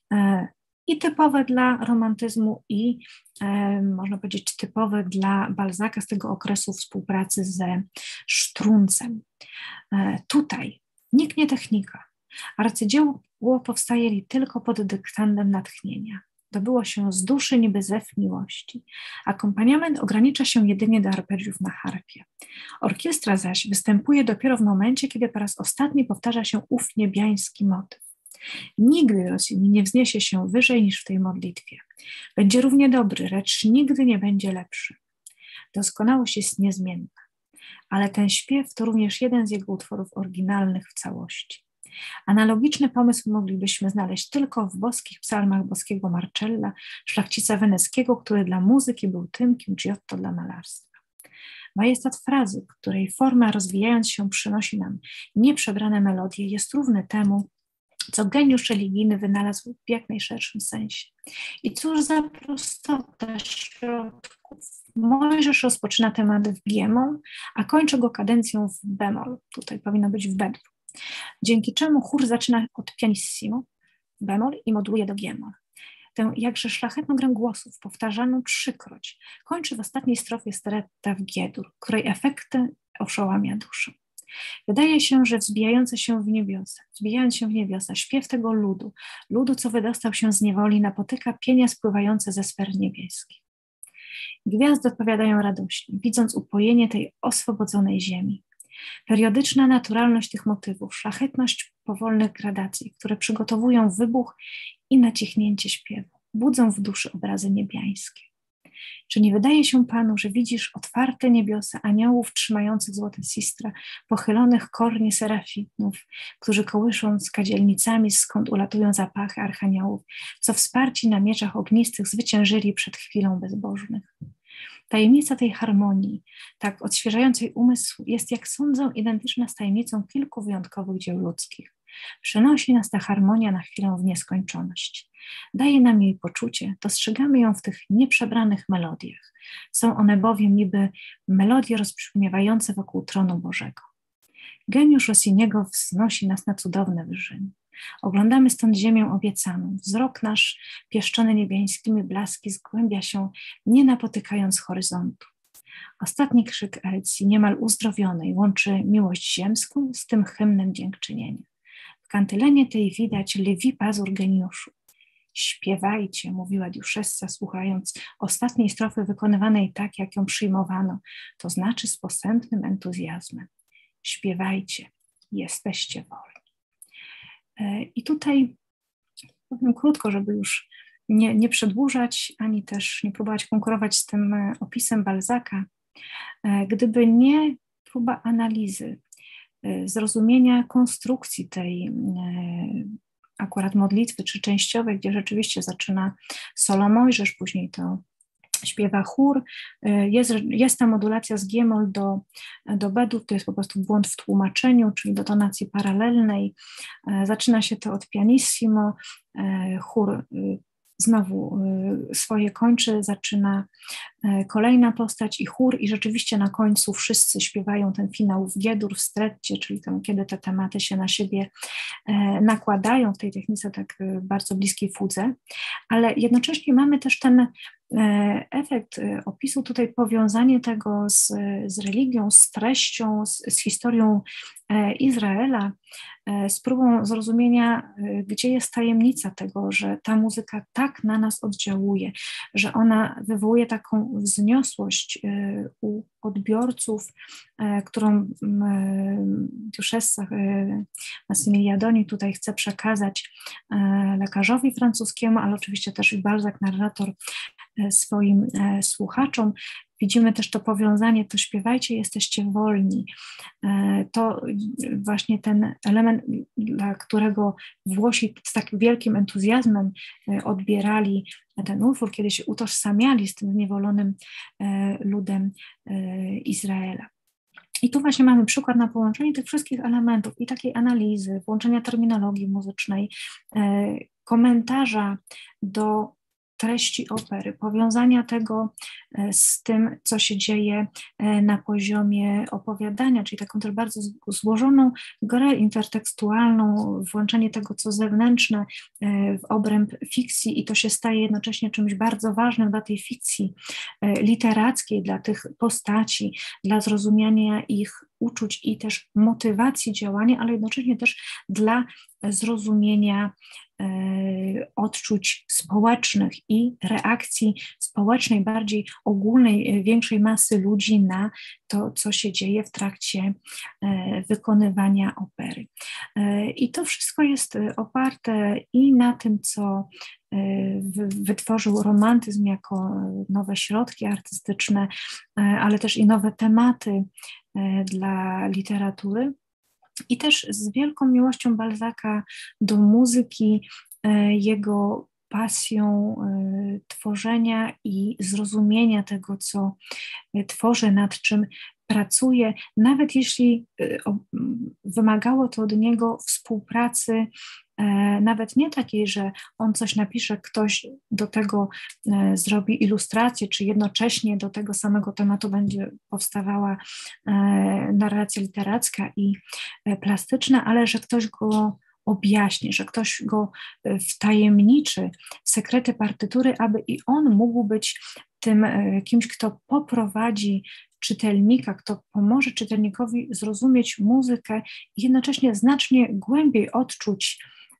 i typowe dla romantyzmu i można powiedzieć typowe dla Balzaca z tego okresu współpracy ze Sztruncem. Tutaj niknie technika. Arcydzieło powstaje tylko pod dyktandem natchnienia. dobyło się z duszy niby zew miłości. Akompaniament ogranicza się jedynie do arpeggiów na harpie. Orkiestra zaś występuje dopiero w momencie, kiedy po raz ostatni powtarza się ów niebiański motyw. Nigdy Rossini nie wzniesie się wyżej niż w tej modlitwie. Będzie równie dobry, lecz nigdy nie będzie lepszy. Doskonałość jest niezmienna, ale ten śpiew to również jeden z jego utworów oryginalnych w całości. Analogiczny pomysł moglibyśmy znaleźć tylko w boskich psalmach boskiego Marcella, szlachcica weneckiego, który dla muzyki był tym, kim Giotto dla malarstwa. Majestat frazy, której forma rozwijając się przynosi nam nieprzebrane melodie, jest równy temu, co geniusz religijny wynalazł w jak najszerszym sensie. I cóż za prostota środków. Mojżesz rozpoczyna temat w G-moll, a kończy go kadencją w bemol. Tutaj powinno być w B-dur. Dzięki czemu chór zaczyna od pianissimo, bemol i moduluje do G-moll. Tę jakże szlachetną grę głosów, powtarzaną 3-kroć, kończy w ostatniej strofie stretta w G-dur, której efekty oszołamia duszę. Wydaje się, że wzbijając się w niebiosa, śpiew tego ludu, co wydostał się z niewoli, napotyka pienia spływające ze sfer niebieskich. Gwiazdy odpowiadają radośnie, widząc upojenie tej oswobodzonej ziemi. Periodyczna naturalność tych motywów, szlachetność powolnych gradacji, które przygotowują wybuch i nacichnięcie śpiewu, budzą w duszy obrazy niebiańskie. Czy nie wydaje się Panu, że widzisz otwarte niebiosa aniołów trzymających złote sistra, pochylonych kornie serafinów, którzy kołyszą z kadzielnicami, skąd ulatują zapachy archaniołów, co wsparci na mieczach ognistych zwyciężyli przed chwilą bezbożnych? Tajemnica tej harmonii, tak odświeżającej umysł, jest, jak sądzę, identyczna z tajemnicą kilku wyjątkowych dzieł ludzkich. Przenosi nas ta harmonia na chwilę w nieskończoność. Daje nam jej poczucie, dostrzegamy ją w tych nieprzebranych melodiach. Są one bowiem niby melodie rozbrzmiewające wokół tronu Bożego. Geniusz Rossiniego wznosi nas na cudowne wyżyny. Oglądamy stąd ziemię obiecaną. Wzrok nasz, pieszczony niebiańskimi blaski, zgłębia się, nie napotykając horyzontu. Ostatni krzyk Elcji, niemal uzdrowionej, łączy miłość ziemską z tym hymnem dziękczynienia. W kantylenie tej widać lwi pazur geniuszu. Śpiewajcie, mówiła Duchessa, słuchając ostatniej strofy wykonywanej tak, jak ją przyjmowano, to znaczy z posępnym entuzjazmem. Śpiewajcie, jesteście wolni. I tutaj powiem krótko, żeby już nie przedłużać, ani też nie próbować konkurować z tym opisem Balzaca, gdyby nie próba analizy, zrozumienia konstrukcji tej akurat modlitwy, czy częściowej, gdzie rzeczywiście zaczyna solo Mojżesz, później to śpiewa chór, jest ta modulacja z G-moll do B-dur, to jest po prostu błąd w tłumaczeniu, czyli do tonacji paralelnej. Zaczyna się to od pianissimo, chór znowu swoje kończy, zaczyna kolejna postać i chór i rzeczywiście na końcu wszyscy śpiewają ten finał w G-dur, w stretcie, czyli tam, kiedy te tematy się na siebie nakładają w tej technice tak bardzo bliskiej fudze, ale jednocześnie mamy też ten efekt opisu, tutaj powiązanie tego z religią, z treścią, z historią Izraela, z próbą zrozumienia, gdzie jest tajemnica tego, że ta muzyka tak na nas oddziałuje, że ona wywołuje taką wzniosłość u odbiorców, którą Duchessa Massimiliadoni tutaj chce przekazać lekarzowi francuskiemu, ale oczywiście też i Balzac, narrator, swoim słuchaczom. Widzimy też to powiązanie, to śpiewajcie, jesteście wolni. To właśnie ten element, dla którego Włosi z tak wielkim entuzjazmem odbierali ten utwór, kiedy się utożsamiali z tym zniewolonym ludem Izraela. I tu właśnie mamy przykład na połączenie tych wszystkich elementów i takiej analizy, włączenia terminologii muzycznej, komentarza do treści opery, powiązania tego z tym, co się dzieje na poziomie opowiadania, czyli taką też bardzo złożoną grę intertekstualną, włączenie tego, co zewnętrzne w obręb fikcji i to się staje jednocześnie czymś bardzo ważnym dla tej fikcji literackiej, dla tych postaci, dla zrozumienia ich uczuć i też motywacji działania, ale jednocześnie też dla zrozumienia odczuć społecznych i reakcji społecznej, bardziej ogólnej, większej masy ludzi na to, co się dzieje w trakcie wykonywania opery. I to wszystko jest oparte i na tym, co wytworzył romantyzm jako nowe środki artystyczne, ale też i nowe tematy dla literatury. I też z wielką miłością Balzaca do muzyki, jego pasją tworzenia i zrozumienia tego, co tworzy, nad czym pracuje, nawet jeśli wymagało to od niego współpracy, nawet nie takiej, że on coś napisze, ktoś do tego zrobi ilustrację, czy jednocześnie do tego samego tematu będzie powstawała narracja literacka i plastyczna, ale że ktoś go objaśni, że ktoś go wtajemniczy w sekrety partytury, aby i on mógł być tym kimś, kto poprowadzi czytelnika, kto pomoże czytelnikowi zrozumieć muzykę i jednocześnie znacznie głębiej odczuć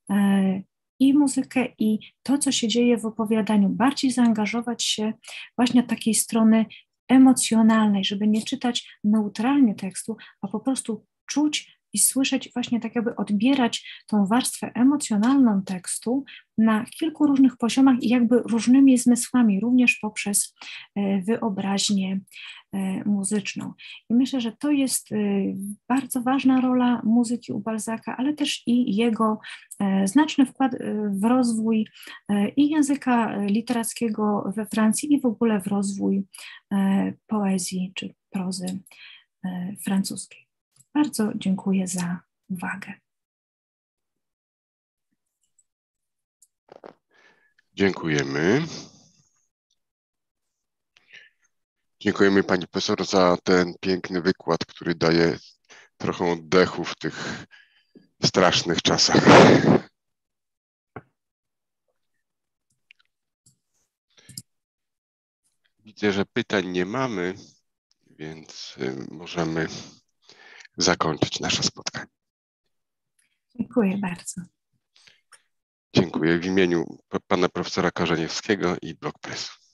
i muzykę, i to, co się dzieje w opowiadaniu, bardziej zaangażować się właśnie od takiej strony emocjonalnej, żeby nie czytać neutralnie tekstu, a po prostu czuć i słyszeć, właśnie tak jakby odbierać tą warstwę emocjonalną tekstu na kilku różnych poziomach i jakby różnymi zmysłami, również poprzez wyobraźnię muzyczną. I myślę, że to jest bardzo ważna rola muzyki u Balzaca, ale też i jego znaczny wkład w rozwój i języka literackiego we Francji i w ogóle w rozwój poezji czy prozy francuskiej. Bardzo dziękuję za uwagę. Dziękujemy. Dziękujemy pani profesor za ten piękny wykład, który daje trochę oddechu w tych strasznych czasach. Widzę, że pytań nie mamy, więc możemy zakończyć nasze spotkanie. Dziękuję bardzo. Dziękuję w imieniu pana profesora Korzeniewskiego i Blog Press.